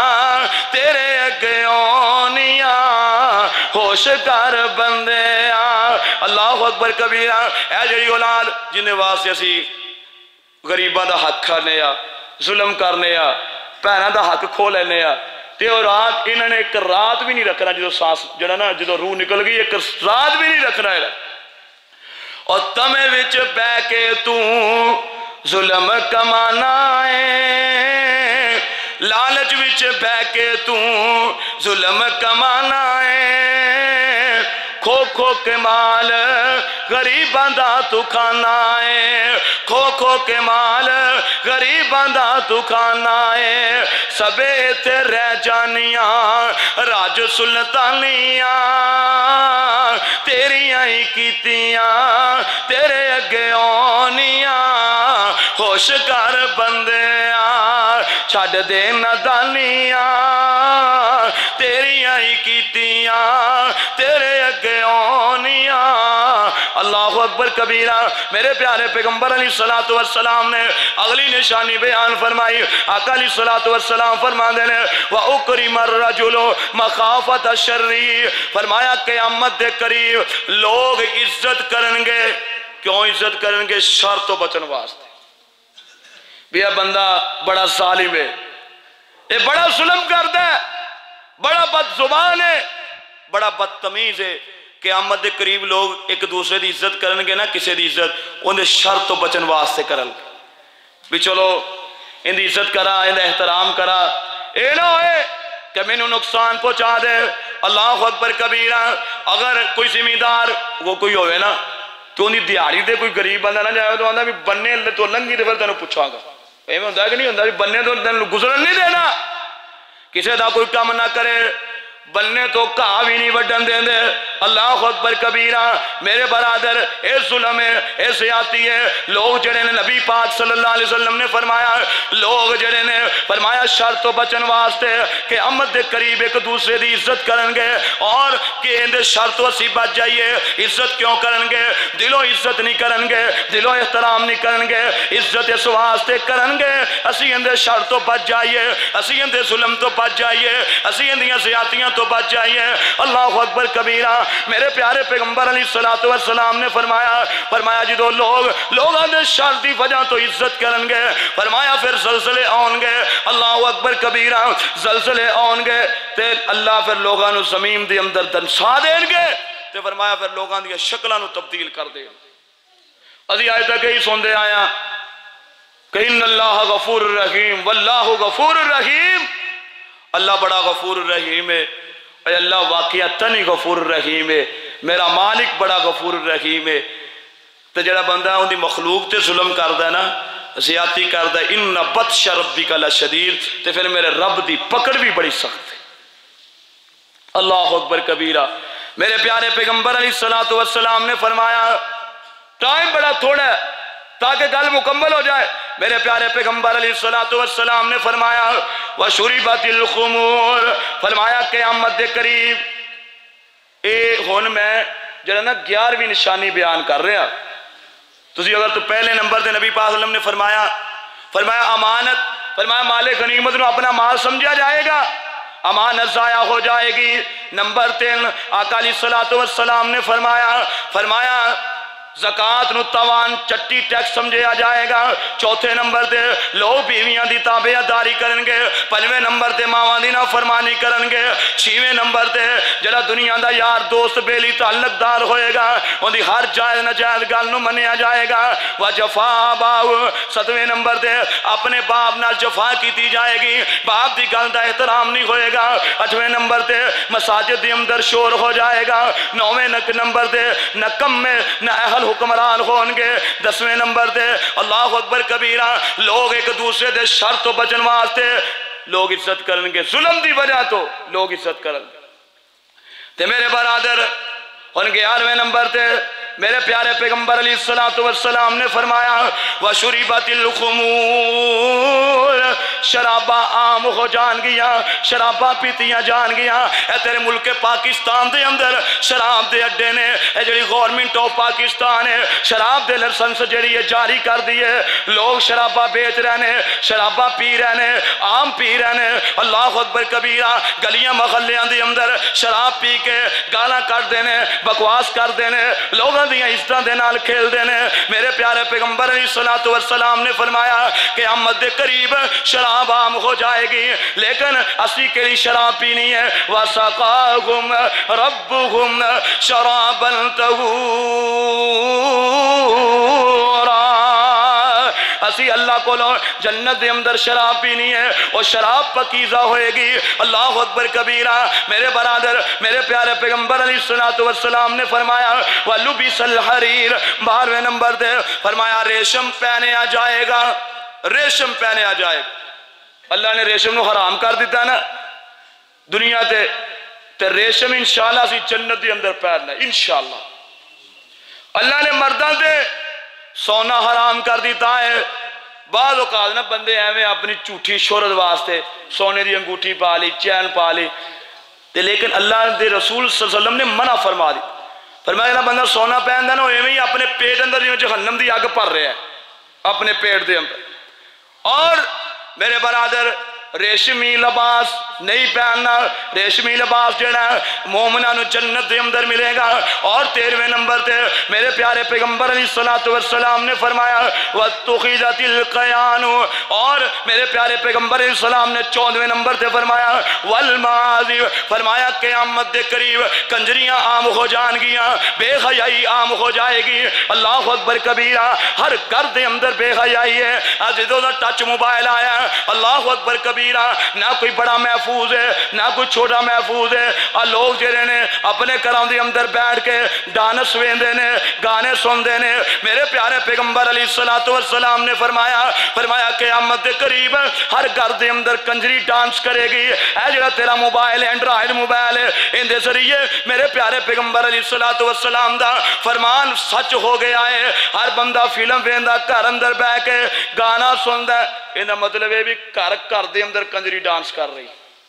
تیرے اگے آنیاں، ہوش کر بندیاں اللہ اکبر کبیرہ اے جڑی اولاد جن واسطے اسی غریباں دا حق کھانے ظلم کرنے بھیناں دا حق کھو لینے تے اور رات انہوں نے ایک رات بھی نہیں رکھنا جدو سانس جڑا نا جدو روح نکل گئی ایک رات بھی نہیں رکھنا ہے اور تمہیں وچ بہ کے تو ظلم کمانا ہے لالچ وچ بہ کے تو ظلم کمانا ہے کھو کھو کے مال غریباں دا تو کھانا ہے کھو کھو کے مال غریباں دا تو کھانا ہے سبے تے رہ جانیاں راج سلطانیاں تیریاں ہی کیتیاں تیرے اگے آنیاں ہوش کر بندیاں چھڑ دے نادانیاں تیریاں ہی کیتیاں تیرے اگے آنیاں اللہ اکبر کبیرہ میرے پیارے پیغمبر علیہ السلام نے اگلی نشانی بیان فرمائی آقا علیہ السلام فرما دینے وَأُكْرِمَ الرَّجُلُ مَخَافَةَ الشَّرِّ فرمایا قیامت دے قریب لوگ عزت کرنگے کیوں عزت کرنگے شر تو بچن واسطے بھی یہ بندہ بڑا ظالم ہے یہ بڑا ظلم کرتا ہے بڑا بد زبان ہے بڑا بدتمیز ہے قیامت دے قریب لوگ ایک دوسرے دی عزت کرنگے نا کسی دی عزت انہیں شر تو بچن واسطے کرنگے بھی چلو ان دی عزت کرا ان دا احترام کرا اے نہ ہوئے کہ میں نے نقصان پہنچا دے اللہ اکبر کبیرہ اگر کوئی زمیندار وہ کوئی ہوئے نا تو انہی دیاری دے کوئی غریب بندہ نہ جائے تو آندھا بھی بننے تو لنگی دے پھر تینوں پوچھا گا اے میں ہوندہ ہے کہ نہیں ہوندہ بھی بننے تو تینوں گزرن نہیں دینا کسے دا کوئی کام نہ کرے بننے تو کہا بھی نہیں وڈن دیں دے اللہ اکبر کبیرہ میرے برادر اے ظلم ہے اے زیادتی ہے لوگ جڑے نے نبی پاک صلی اللہ علیہ وسلم نے فرمایا لوگ جڑے نے فرمایا شر تو بچن واسطے کہ امت دے قریب ایک دوسرے دی عزت کرنگے اور کہ اندے شر تو اسی بچ جائیے عزت کیوں کرنگے دلوں عزت نہیں کرنگے دلوں احترام نہیں کرنگے عزت اس واسطے کرنگے اسی اندے شر تو بچ جائیے اسی اندے ظلم تو بچ جائیے اسی اندیاں زیادتیاں تو بچ جائیے اللہ اکبر کبیرہ میرے پیارے پیغمبر علیہ السلام نے فرمایا جدو لوگاں دے شر دی وجہ تو عزت کرنگے فرمایا پھر زلزلے آنگے اللہ اکبر کبیرہ زلزلے آنگے تے اللہ پھر لوگاں نو زمین دی اندر دنسا دینگے تے فرمایا پھر لوگاں دی شکلہ نو تبدیل کر دے ازی آئے تک ہی سن دے آیا کہ ان اللہ غفور الرحیم واللہ غفور الرحیم اللہ بڑا غفور الرحیم ہے اے اللہ واقعتاً ہی غفور الرحیم ہے میرا مالک بڑا غفور الرحیم ہے تو جڑا بندہ ان دی مخلوق تے ظلم کردہ نا زیادتی کردہ ان بطش ربک لشدید تے پھر میرے رب دی پکڑ بھی بڑی سخت ہے اللہ اکبر کبیرہ میرے پیارے پیغمبر علیہ السلام نے فرمایا ٹائم بڑا تھوڑا ہے تاکہ گل مکمل ہو جائے میرے پیارے پیغمبر علیہ السلام نے فرمایا وَشُرِبَتِ الْخُمُورِ فرمایا قیامت دے قریب اے ہون میں جڑا نا 11ویں نشانی بیان کر رہا تسی اگر تو پہلے نمبر دے نبی پاک صلی اللہ علیہ وسلم نے فرمایا امانت فرمایا مال غنیمت نو اپنا مال سمجھا جائے گا امانت ضائع ہو جائے گی نمبر 3 آقا علیہ السلام نے فرمایا زکاة نو توان چٹی ٹیکس سمجھا جائے گا چوتھے نمبر دے لوگ بیویاں دی تابعہ داری کرنگے پنجویں نمبر دے ماواں دی نافرمانی کرنگے چھویں نمبر دے جڑا دنیا دا یار دوست بیلی تعلق دار ہوئے گا ان دی ہر جائز نجائز گل نو منیا جائے گا وجفا باو 7ویں نمبر دے اپنے باپ نال جفا کیتی جائے گی باپ دی گل دا احترام نہیں ہوئے گا 8ویں نمبر دے مساجد دی اندر شور ہو جائے گا 9ویں نمبر دے نہ کم میں نہ اہل حکمران ہونگے 10ویں نمبر دے اللہ اکبر کبیرہ لوگ ایک دوسرے دے شر تو بچن واسطے لوگ عزت کرنگے ظلم دی وجہ تو لوگ عزت کرنگے تے میرے برادر ہونگے 11ویں نمبر تے میرے پیارے پیغمبر علیہ السلام نے فرمایا وَشُرِبَتِ الْخُمُورِ شراباں عام ہو جان گیا، شراباں پیتیاں جان گیا۔ اے تیرے ملک پاکستان دے اندر شراب دے اڈے نے، اے جڑی گورنمنٹ آف پاکستان ہے شراب دے لائسنس جڑی ہے جاری کر دیے، لوگ شراباں بیچ رہے ہیں، شراباں پی رہے ہیں، عام پی رہے ہیں۔ اللہ اکبر کبیرہ، گلیاں محلیاں دے اندر شراب پی کے گالاں کر دینے، بکواس کر دینے، لوگوں دیاں عزتاں دے نال کھیل دینے۔ میرے پیارے پیغمبر علیہ السلام نے فرمایا کہ قیامت دے قریب شراب عام ہو جائے گی، لیکن اسی کے لیے شراب پینی ہے۔ وَسَقَاهُمْ رَبُّهُمْ شَرَابًا طَهُورًا، اسی اللہ کو جنت دے اندر شراب پینی ہے اور شراب پکیزہ ہوئے گی۔ اللہ اکبر کبیرہ۔ میرے برادر، میرے پیارے پیغمبر علیہ السلام نے فرمایا وَلُبِسَ الْحَرِيرُ، 12ویں نمبر دے فرمایا ریشم پہنے آ جائے گا، ریشم پہنے آ جائے گا۔ اللہ نے ریشم نو حرام کر دیتا ہے نا دنیا تے ریشم انشاءاللہ سی جنت دے اندر پہننا ہے انشاءاللہ۔ اللہ نے مردان دے سونا حرام کر دیتا ہے۔ بعض اوقات نا بندے ایویں اپنی جھوٹی شہرت واسطے سونے دی انگوٹھی پا لی، چین پا لی، لیکن اللہ دے رسول صلی اللہ علیہ وسلم نے منع فرما دی، فرمایا کہ بندہ سونا پہن دینا ایویں ہی اپنے پیٹ اندر جہنم دی اگ پر رہا ہے اپنے پیٹ دے اندر۔ اور میرے برادر ریشمی لباس نہیں پہننا، ریشمی لباس جڑا مومنانو جنت دے اندر ملے گا۔ اور 13ویں نمبر تے میرے پیارے پیغمبر علیہ السلام نے فرمایا وَاتُّخِذَتِ الْقَيَانُ، اور میرے پیارے پیغمبر علیہ السلام نے 14ویں نمبر تے فرمایا وَالْمَعَازِفُ، فرمایا قیامت دے قریب کنجریاں عام ہو جان گیا، بے حیائی عام ہو جائے گی۔ اللہ اکبر کبیرہ، ہر گھر دے اندر بے حیائی ہے۔ آج ادھر ٹچ موبائل آیا، اللہ اکبر کبیرہ، نہ کوئی بڑا محفوظ ہے نہ کوئی چھوٹا محفوظ ہے۔ اور لوگ جڑے نے اپنے گھراں دے اندر بیٹھ کے ڈانس ویندے نے، گانے سندے نے۔ میرے پیارے پیغمبر علیہ السلام نے فرمایا قیامت دے قریب ہر گھر دے اندر کنجری ڈانس کرے گی۔ اے جڑا تیرا موبائل ہے، اینڈرائیڈ موبائل ہے، ان دے ذریعے میرے پیارے پیغمبر علیہ السلام دا فرمان سچ ہو گیا ہے۔ ہر بندہ فلم ویندا، گھر اندر بیٹھ کے گانا سندا ہے، انہا مطلب ہے بھی گھر دے اندر کنجری ڈانس کر رہی۔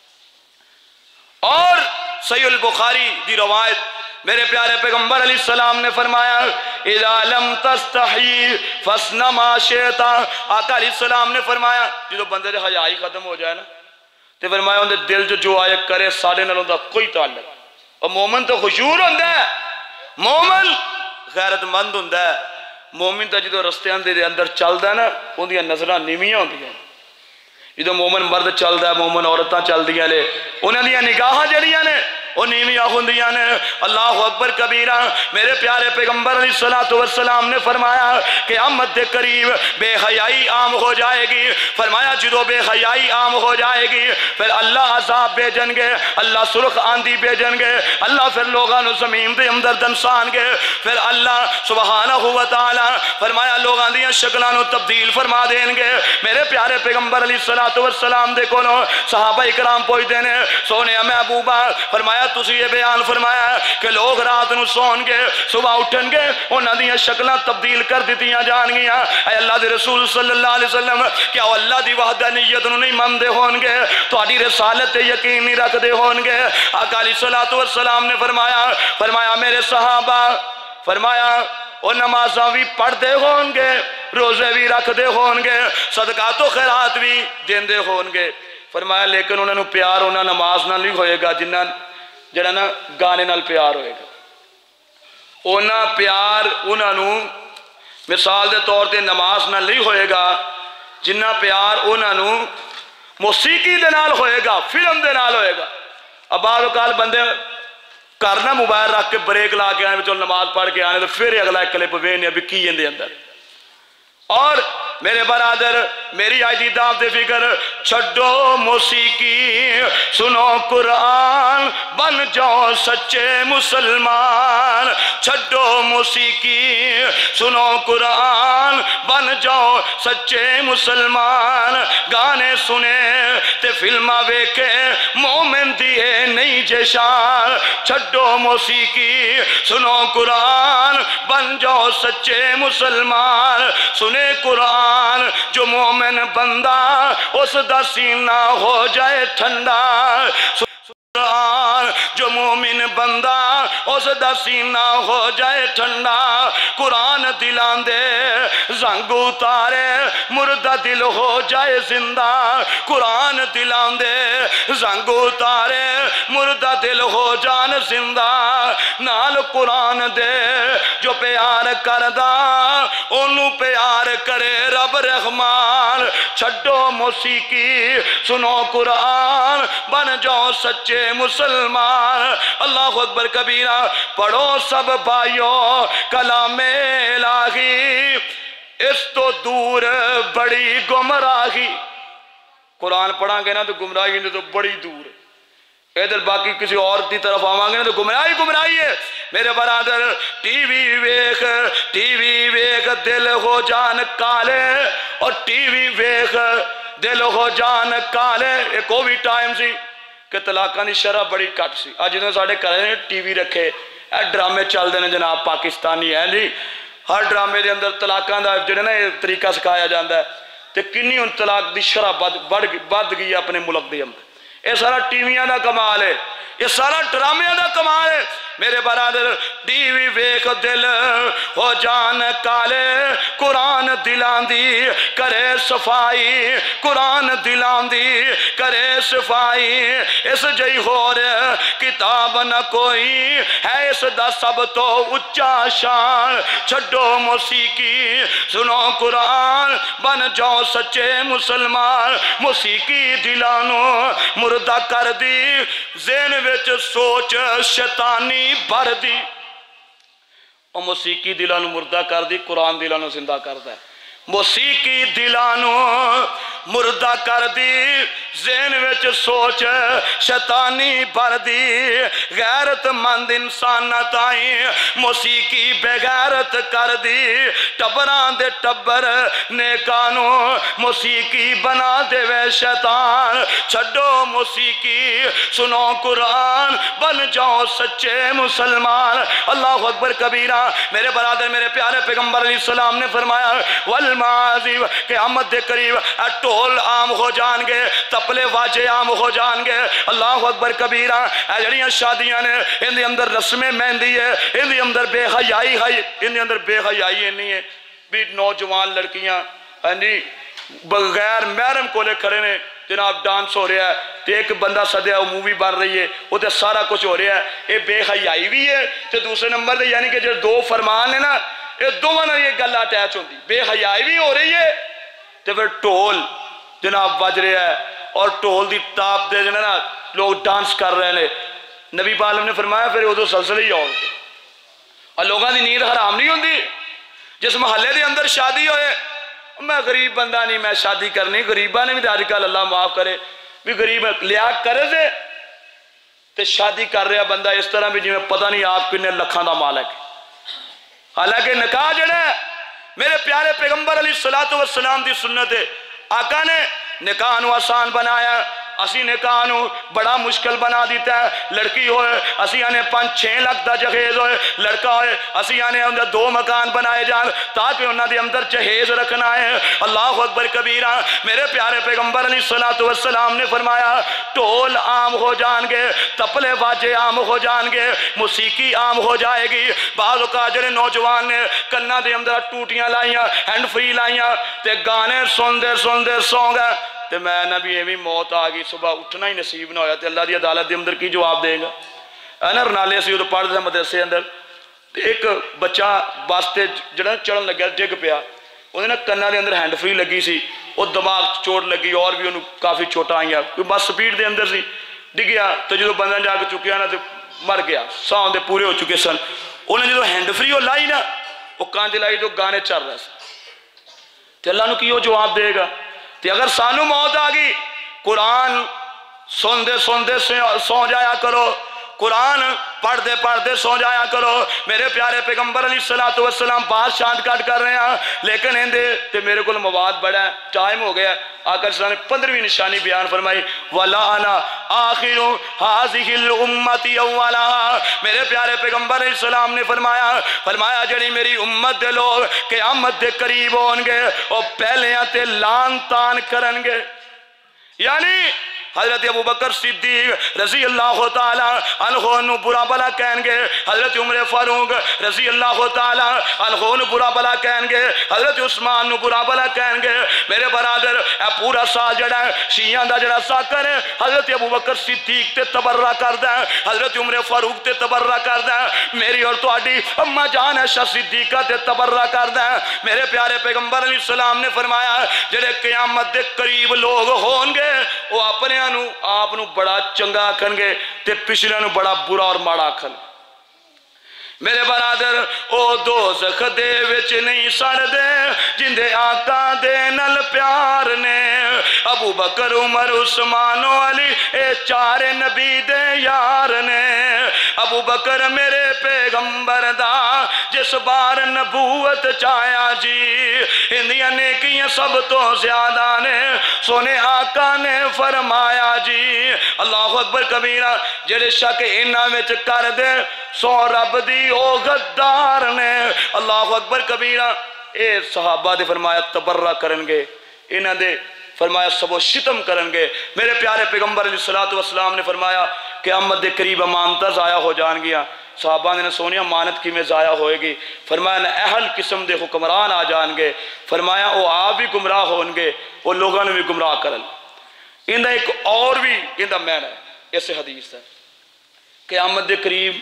اور صحیح البخاری دی روایت میرے پیارے پیغمبر علیہ السلام نے فرمایا اذا لم تستحی فاصنع ما شئت، آقا علیہ السلام نے فرمایا جدو بندے دے حیائی ختم ہو جائے نا تے فرمایا ان دے دل جو آئے کرے ساڑھے نال ان دا کوئی تعلق۔ اور مومن تو خشوع ہوندہ ہے، مومن غیرت مند ہوندہ ہے، مومن تا جدو رستے اندر چل دا ہے نا ان دیا نظرہ نیمیاں ہوندی ہیں۔ جدو مومن مرد چل دا ہے، مومن عورتاں چل دیا لے، انہاں دیا نگاہ جڑیاں نے وہ نیمیاں ہوندیاں نے۔ اللہ اکبر کبیرہ۔ میرے پیارے پیغمبر علیہ السلام نے فرمایا قیامت دے قریب بے حیائی عام ہو جائے گی۔ فرمایا جدو بے حیائی عام ہو جائے گی پھر اللہ عذاب بھیجن گے، اللہ سرخ آندھی بھیجن گے، اللہ پھر لوگاں نو زمین دے اندر دنسان گے، پھر اللہ سبحانہ و تعالی فرمایا لوگاں دیاں شکلاں نو تبدیل فرما دیں گے۔ میرے پیارے پیغمبر علیہ السلام دے کولوں صحابہ اکرام پوچھتے ہیں سونے محبوبہ، فرمایا تسی یہ بیان فرمایا کہ لوگ رات نو سون گے، صبح اٹھن گے، انہاں دیاں شکلاں تبدیل کر دیتیاں جان گیاں۔ اے اللہ دے رسول صلی اللہ علیہ وسلم، کیا وہ اللہ دی وحدانیت نو نہیں مندے ہون گے، تہاڈی رسالت تے یقین نہیں رکھ دے ہون گے؟ آقا علیہ السلام نے فرمایا میرے صحابہ، فرمایا وہ نمازاں بھی پڑھ دے ہون گے، روزے بھی رکھ دے ہون گے، صدقات و خیرات بھی دین دے ہون گے۔ فرمایا لیکن انہوں نے پیار انہوں نماز نہ نہیں ہوئے گا جنہ جڑا نا گانے نال پیار ہوئے گا۔ انہاں پیار انہوں مثال دے طور تے نماز نہ نہیں ہوئے گا جنہ پیار انہوں موسیقی دے نال ہوئے گا، فلم دے نال ہوئے گا۔ اب بعض اوقات بندے کرنا موبائل رکھ کے بریک لا کے آنے چل نماز پڑھ کے آنے تو پھر اگلا ایک کلپ وینے ابھی کی اندے اندر۔ اور میرے برادر میری آئی دعوت فکر چھڈو موسیقی سنو قرآن بن جاؤ سچے مسلمان، چھڈو موسیقی سنو قرآن بن جاؤ سچے مسلمان، گانے سنے تے فلما ویکھے مومن دیے نہیں جشان چھڈو موسیقی سنو قرآن بن جاؤ سچے مسلمان سنے قرآن جو مومن بندہ اس دا سینہ ہو جائے ٹھنڈا قرآن جو مومن بندہ اس دا سینہ ہو جائے ٹھنڈا قرآن دلان دے زنگ اتارے مردہ دل ہو جائے زندہ قرآن دلان دے زنگ اتارے مردہ دل ہو جان زندہ نال قرآن دے جو پیار کردہ انہوں پیار کرے رب رحمان چھڈو موسیقی سنو قرآن بن جاؤ سچے مسلمان اللہ اکبر کبیرہ پڑھو سب بھائیوں کلام الہی اس تو دور بڑی گمراہی قرآن پڑھاں گے نا تو گمراہی نے تو بڑی دور ہے ادھر باقی کسی اور دی طرف آواں گے نا تو گمراہی ہے میرے برادر ٹی وی ویخ دل ہو جان کالے اور ٹی وی ویخ دل ہو جان کالے ایک وہ بھی ٹائم سی کہ طلاقاں دی شرح بڑی کٹ سی آج جنہوں ساڑھے کرے ٹی وی رکھے ڈرامے چل دینے جناب پاکستانی ہے جی ہر ڈرامے دے اندر طلاقاں دا جو نا طریقہ سکھایا جاندہ ہے تے کنی ان طلاق دی شرح بڑھ گئی اپنے ملک دے اندر یہ سارا ٹی ویاں دا کمال ہے یہ سارا ڈرامے دا کمال ہے میرے برادر ٹی وی ویکھ دل ہو جان کالے قرآن دلان دی کرے صفائی قرآن دلان دی کرے صفائی اس جئی ہور کتاب نہ کوئی ہے اس دا سب تو اچھا شان چھڈو موسیقی سنو قرآن بن جاؤ سچے مسلمان موسیقی دلانو مردہ کر دی ذہن وچ سوچ شیطانی بھر دی اور موسیقی دلانو مردہ کر دی قرآن دلانو زندہ کرتا ہے موسیقی دلانو مردہ کر دی ذہن وچ سوچ شیطانی بھر دی غیرت مند انسان تائیں موسیقی بغیرت کر دی ٹبران دے ٹبر نیکانو موسیقی بنا دے وے شیطان چھڈو موسیقی سنو قرآن بن جاؤ سچے مسلمان اللہ اکبر کبیرہ میرے برادر میرے پیارے پیغمبر علیہ السلام نے فرمایا والماضی قیامت دے قریب ٹول عام ہو جان گے تپلے واجے عام ہو جان گے اللہ اکبر کبیرہ اے جڑیاں شادیاں نے ان دے اندر رسمیں مہندی ہے ان دے اندر بے حیائی ہے ان دے اندر بے حیائی نہیں ہے بھی نوجوان لڑکیاں بغیر محرم کولے کھڑے نے جناب ڈانس ہو رہا ہے تو ایک بندہ صدیہ وہ مووی بن رہی ہے وہ تو سارا کچھ ہو رہا ہے یہ بے حیائی بھی ہے تو دوسرے نمبر دے یعنی کہ جو دو فرمان ہے نا یہ دونوں نے یہ گل اٹیچ ہوتی بے حیائی بھی ہو رہی ہے تو پھر ٹول جناب بج رہا ہے اور ٹول دی تاپ دے جنہاں نا لوگ ڈانس کر رہے ہیں نبی پاک نے فرمایا پھر وہ تو سلسلے ہی آؤ اور لوگاں دی نیند حرام نہیں ہوندی جس محلے دے اندر شادی ہوئے میں غریب بندہ نہیں میں شادی کرنی غریبہ نے بھی آج کل اللہ معاف کرے بھی غریب لیا کرے سے تے شادی کر رہا بندہ اس طرح بھی جی میں پتہ نہیں آپ کنے لکھاں دا مالک حالانکہ نکاح جڑا ہے میرے پیارے پیغمبر علیہ السلام دی سنت ہے آقا نے نکاح نو آسان بنایا اسی نکاح نو بڑا مشکل بنا دیتا ہے لڑکی ہوئے اسی آنے 5-6 لاکھ دا جہیز ہوئے لڑکا ہوئے اسی آنے اندر 2 مکان بنائے جان تاکہ انہاں دے اندر جہیز رکھنا ہے اللہ اکبر کبیرہ میرے پیارے پیغمبر علیہ السلام نے فرمایا ٹول عام ہو جان گے تپلے واجے عام ہو جان گے موسیقی عام ہو جائے گی بعض اوقات جڑے نوجوان نے کنا دے اندر ٹوٹیاں لائیاں ہینڈ فری لائیاں تے گانے سن دے سو گئے تے میں نبی ایویں موت آگئی صبح اٹھنا ہی نصیب نہ ہویا تے اللہ دی عدالت دے اندر کی جواب دے گا اینا رنالے سے ادھر پڑھ دے مدرسے اندر ایک بچہ باستے جڑا چڑھن لگیا ڈگ پیا انہیں نا کنہ دے اندر ہینڈ فری لگی سی وہ دماغ چوٹ لگی اور بھی انہوں کافی چوٹا آئیں کوئی بس سپیڈ دے اندر سی ڈگیا تو جو بندہ جا کے چکیا نا تو مر گیا ساؤں دے پورے ہو چکے سن انہیں جو ہینڈ فری ہو لائی نا وہ کانج لائی تو گانے چل رہے سن تو اللہ نے کیوں جواب دے گا کہ اگر سانو موت آگئی قرآن سن دے سو جایا کرو قرآن پڑھتے پڑھتے سو جایا کرو. میرے پیارے پیغمبر علیہ السلام بات شانت کٹ کر رہے ہیں لیکن اندے تے میرے کو مواد بڑا ہے, ٹائم ہو گیا. آقا صلی اللہ علیہ وسلم نے 15ویں نشانی بیان فرمائی, وَلَا أَنَا آخِرُ هَذِهِ الْأُمَّةِ أَوَّلَهَا. میرے پیارے پیغمبر علیہ السلام نے فرمایا جڑی میری امت دے لوگ قیامت دے قریب ہون گے اور پہلے تے لان تان کرن گے. یعنی حضرت ابو بکر صدیق رضی اللہ تعالی عنہ نو برا بلا کہیں گے, حضرت عمر فاروق رضی اللہ تعالی عنہ نو برا بلا کہیں گے, حضرت عثمان نو برا بلا کہیں گے. میرے برادر اے پورا سال جڑا ہے شیعہ دا جڑا ساکر ہے حضرت ابو بکر صدیق تے تبرہ کردہ ہے, حضرت عمر فاروق تے تبرہ کردہ ہے, میری اور تواڈی اما جان عائشہ صدیقہ تے تبرہ کردہ ہے. میرے پیارے پیغمبر علیہ السلام نے فرمایا جڑے قیامت دے قریب لوگ ہون گے وہ اپنے آپ نو بڑا چنگا آکھن گے تے پچھلے نو بڑا برا اور ماڑا آکھن. میرے برادر او دوزخ دے وچ نہیں سڑ دے جندے آقا دے نل پیار نے. ابو بکر عمر عثمان و علی اے چار نبی دے یار نے. ابو بکر میرے پیغمبر دا جس بار نبوت چایا جی اندیاں نیکیاں سب تو زیادہ نے سونے آقا نے فرمایا جی. اللہ اکبر کبیرہ. جڑے شک انہاں وچ کر دے سو رب دی او غدار نے. اللہ اکبر کبیرہ. اے صحابہ دے فرمایا تبرہ کرن گے, انہاں دے فرمایا سب و شتم کرن گے. میرے پیارے پیغمبر علیہ السلام نے فرمایا قیامت دے قریب امانتہ ضائع ہو جان گیا. صحابہ نے سونی امانت کی میں ضائع ہوئے گی. فرمایا نہ اہل قسم دے حکمران آ جان گے. فرمایا وہ آپ بھی گمراہ ہون گے وہ لوگوں نے بھی گمراہ کرن. اندہ ایک اور بھی اندہ مین ہے اس حدیث ہے قیامت دے قریب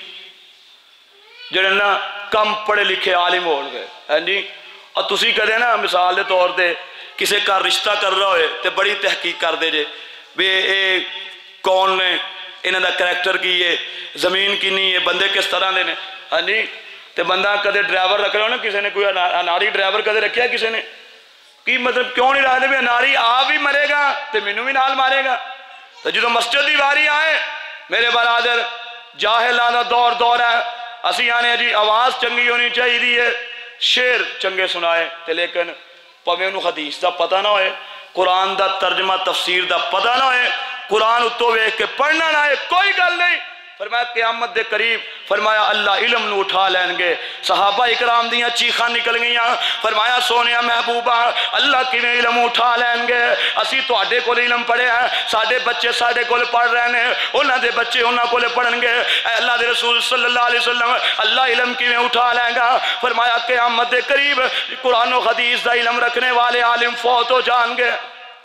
جڑے نا کم پڑھے لکھے عالم ہو گئے ہیں جی. اور تسی کہتے ہیں نا مثال دے طور دے کسے کا رشتہ کر رہا ہوئے تے بڑی تحقیق کر دے جے بھی اے کون نے, انہاں دا کریکٹر کی ہے, زمین کی نہیں ہے, بندے کس طرح دے نے. ہاں جی تے بندہ کدے ڈرائیور رکھ رہا ہو نا کسے نے, کوئی اناری ڈرائیور کدے رکھیا کسے نے, کی مطلب کیوں نہیں رہا دے بھی اناری آپ بھی مرے گا تے مینوں بھی نال مارے گا. تو جدو مسجد دی واری آئے میرے برادر جاہلانہ دور ہے, اسی آنے جی آواز چنگی ہونی چاہیے دیئے, شیر چنگے سنائے تے لیکن پویں انہوں حدیث دا پتہ نہ ہوئے, قرآن دا ترجمہ تفسیر دا پتہ نہ ہوئے, قرآن اتو ویکھ کے پڑھنا نہ ہے, کوئی گل نہیں. فرمایا قیامت دے قریب فرمایا اللہ علم نو اٹھا لین گے. صحابہ اکرام دیاں چیخاں نکل گئیاں. فرمایا سونیا محبوبہ اللہ کیویں علم اٹھا لین گے, اسی تواڈے کول علم پڑھے ہیں, ساڈے بچے ساڈے کول پڑھ رہے ہیں, انہاں دے بچے انہاں کول پڑھن گے. اے اللہ دے رسول صلی اللہ علیہ وسلم اللہ علم کیویں اٹھا لیں گا. فرمایا قیامت دے قریب قرآن و حدیث دا علم رکھنے والے عالم فوت ہو جان گے,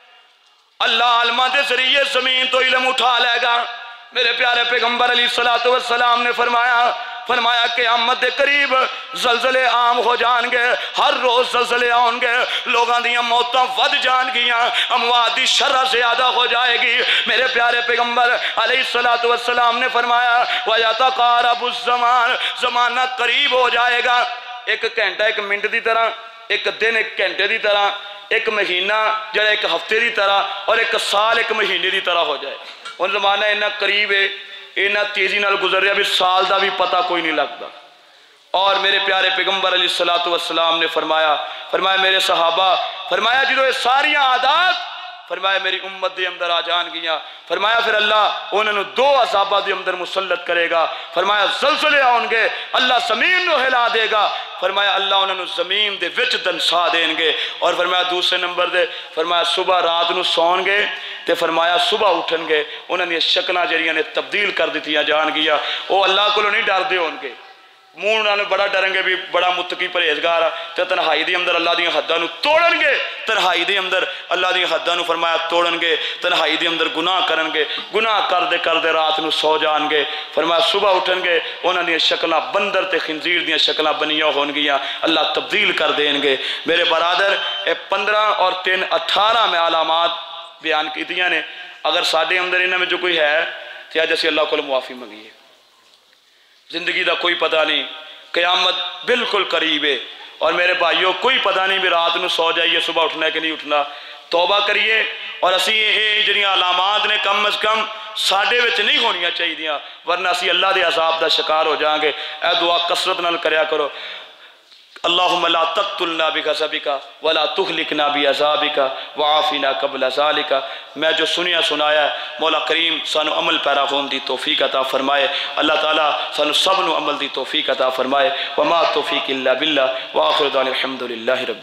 اللہ عالمہ دے ذریعے زمین تو علم اٹھا لے گا. میرے پیارے پیغمبر علیہ السلام نے فرمایا قیامت دے قریب زلزلے عام ہو جان گے, ہر روز زلزلے آن گے, لوگاں دیاں موتاں ود جان گیاں, اموات دی شرح زیادہ ہو جائے گی. میرے پیارے پیغمبر علیہ السلام نے فرمایا وَيَتَقَارَبُ الزَّمَانِ, زمانہ قریب ہو جائے گا. ایک گھنٹہ ایک منٹ دی طرح, ایک دن ایک گھنٹے دی طرح, ایک مہینہ جڑا ایک ہفتے دی طرح, اور ایک سال ایک مہینے دی طرح ہو جائے. ان زمانہ انہا قریب ہے, انہا تیزی نال گزر رہا بھی سال دا بھی پتہ کوئی نہیں لگتا. اور میرے پیارے پیغمبر علیہ السلام نے فرمایا میرے صحابہ, فرمایا جدو یہ ساریاں عادات فرمایا میری امت دے اندر آ جان گیا. فرمایا پھر اللہ انہوں نے دو عذابہ دے اندر مسلط کرے گا. فرمایا زلزلے آن گے, اللہ زمین نو ہلا دے گا. فرمایا اللہ انہوں نے زمین دے وچ دنسا دیں گے. اور فرمایا دوسرے نمبر دے فرمایا صبح رات نو سون گے تے فرمایا صبح اٹھن گے, انہوں نے شکلہ جڑیاں نے تبدیل کر دیتیاں جان گیا. وہ اللہ کو نہیں ڈر دے ہون گے, منہ انہوں نے بڑا ڈریں گے بھی بڑا متقی پرہیزگار تے تنہائی دی اندر اللہ دی حداں نو توڑن گے, تنہائی دی اندر اللہ دی حداں نو فرمایا توڑن گے, تنہائی دی اندر گناہ کرن گے, گناہ کر دے رات نو سو جان گے. فرمایا صبح اٹھن گے, انہوں نے شکلاں بندر تے خنزیر دیاں شکلاں بنیاں ہون گیاں, اللہ تبدیل کر دیں گے. میرے برادر 15 اور 3 18 میں علامات بیان کی دیاں نے. اگر ساڈے اندر انہاں میں جو کوئی ہے تو آج اسی اللہ کو معافی منگیے. زندگی دا کوئی پتہ نہیں, قیامت بالکل قریب ہے. اور میرے بھائیوں کوئی پتہ نہیں بھی رات نو سو جائیے صبح اٹھنا ہے کہ نہیں اٹھنا. توبہ کریے اور اسی یہ جنہی علامات نے کم از کم ساڈے وچ نہیں ہونیاں چاہیے، ورنہ اسی اللہ دے عذاب دا شکار ہو جائیں گے۔ اے دعا کثرت نال کریا کرو، اللہم لا تقتلنا بغضبک ولا تہلکنا بعذابک وعافنا قبل ذالک۔ میں جو سنیا سنایا ہے مولا کریم سانو عمل پیرا ہون دی توفیق عطا فرمائے، اللہ تعالیٰ سانو سب نو عمل دی توفیق عطا فرمائے۔ وما توفیق الا باللہ، وآخر دعوانا الحمدللہ رب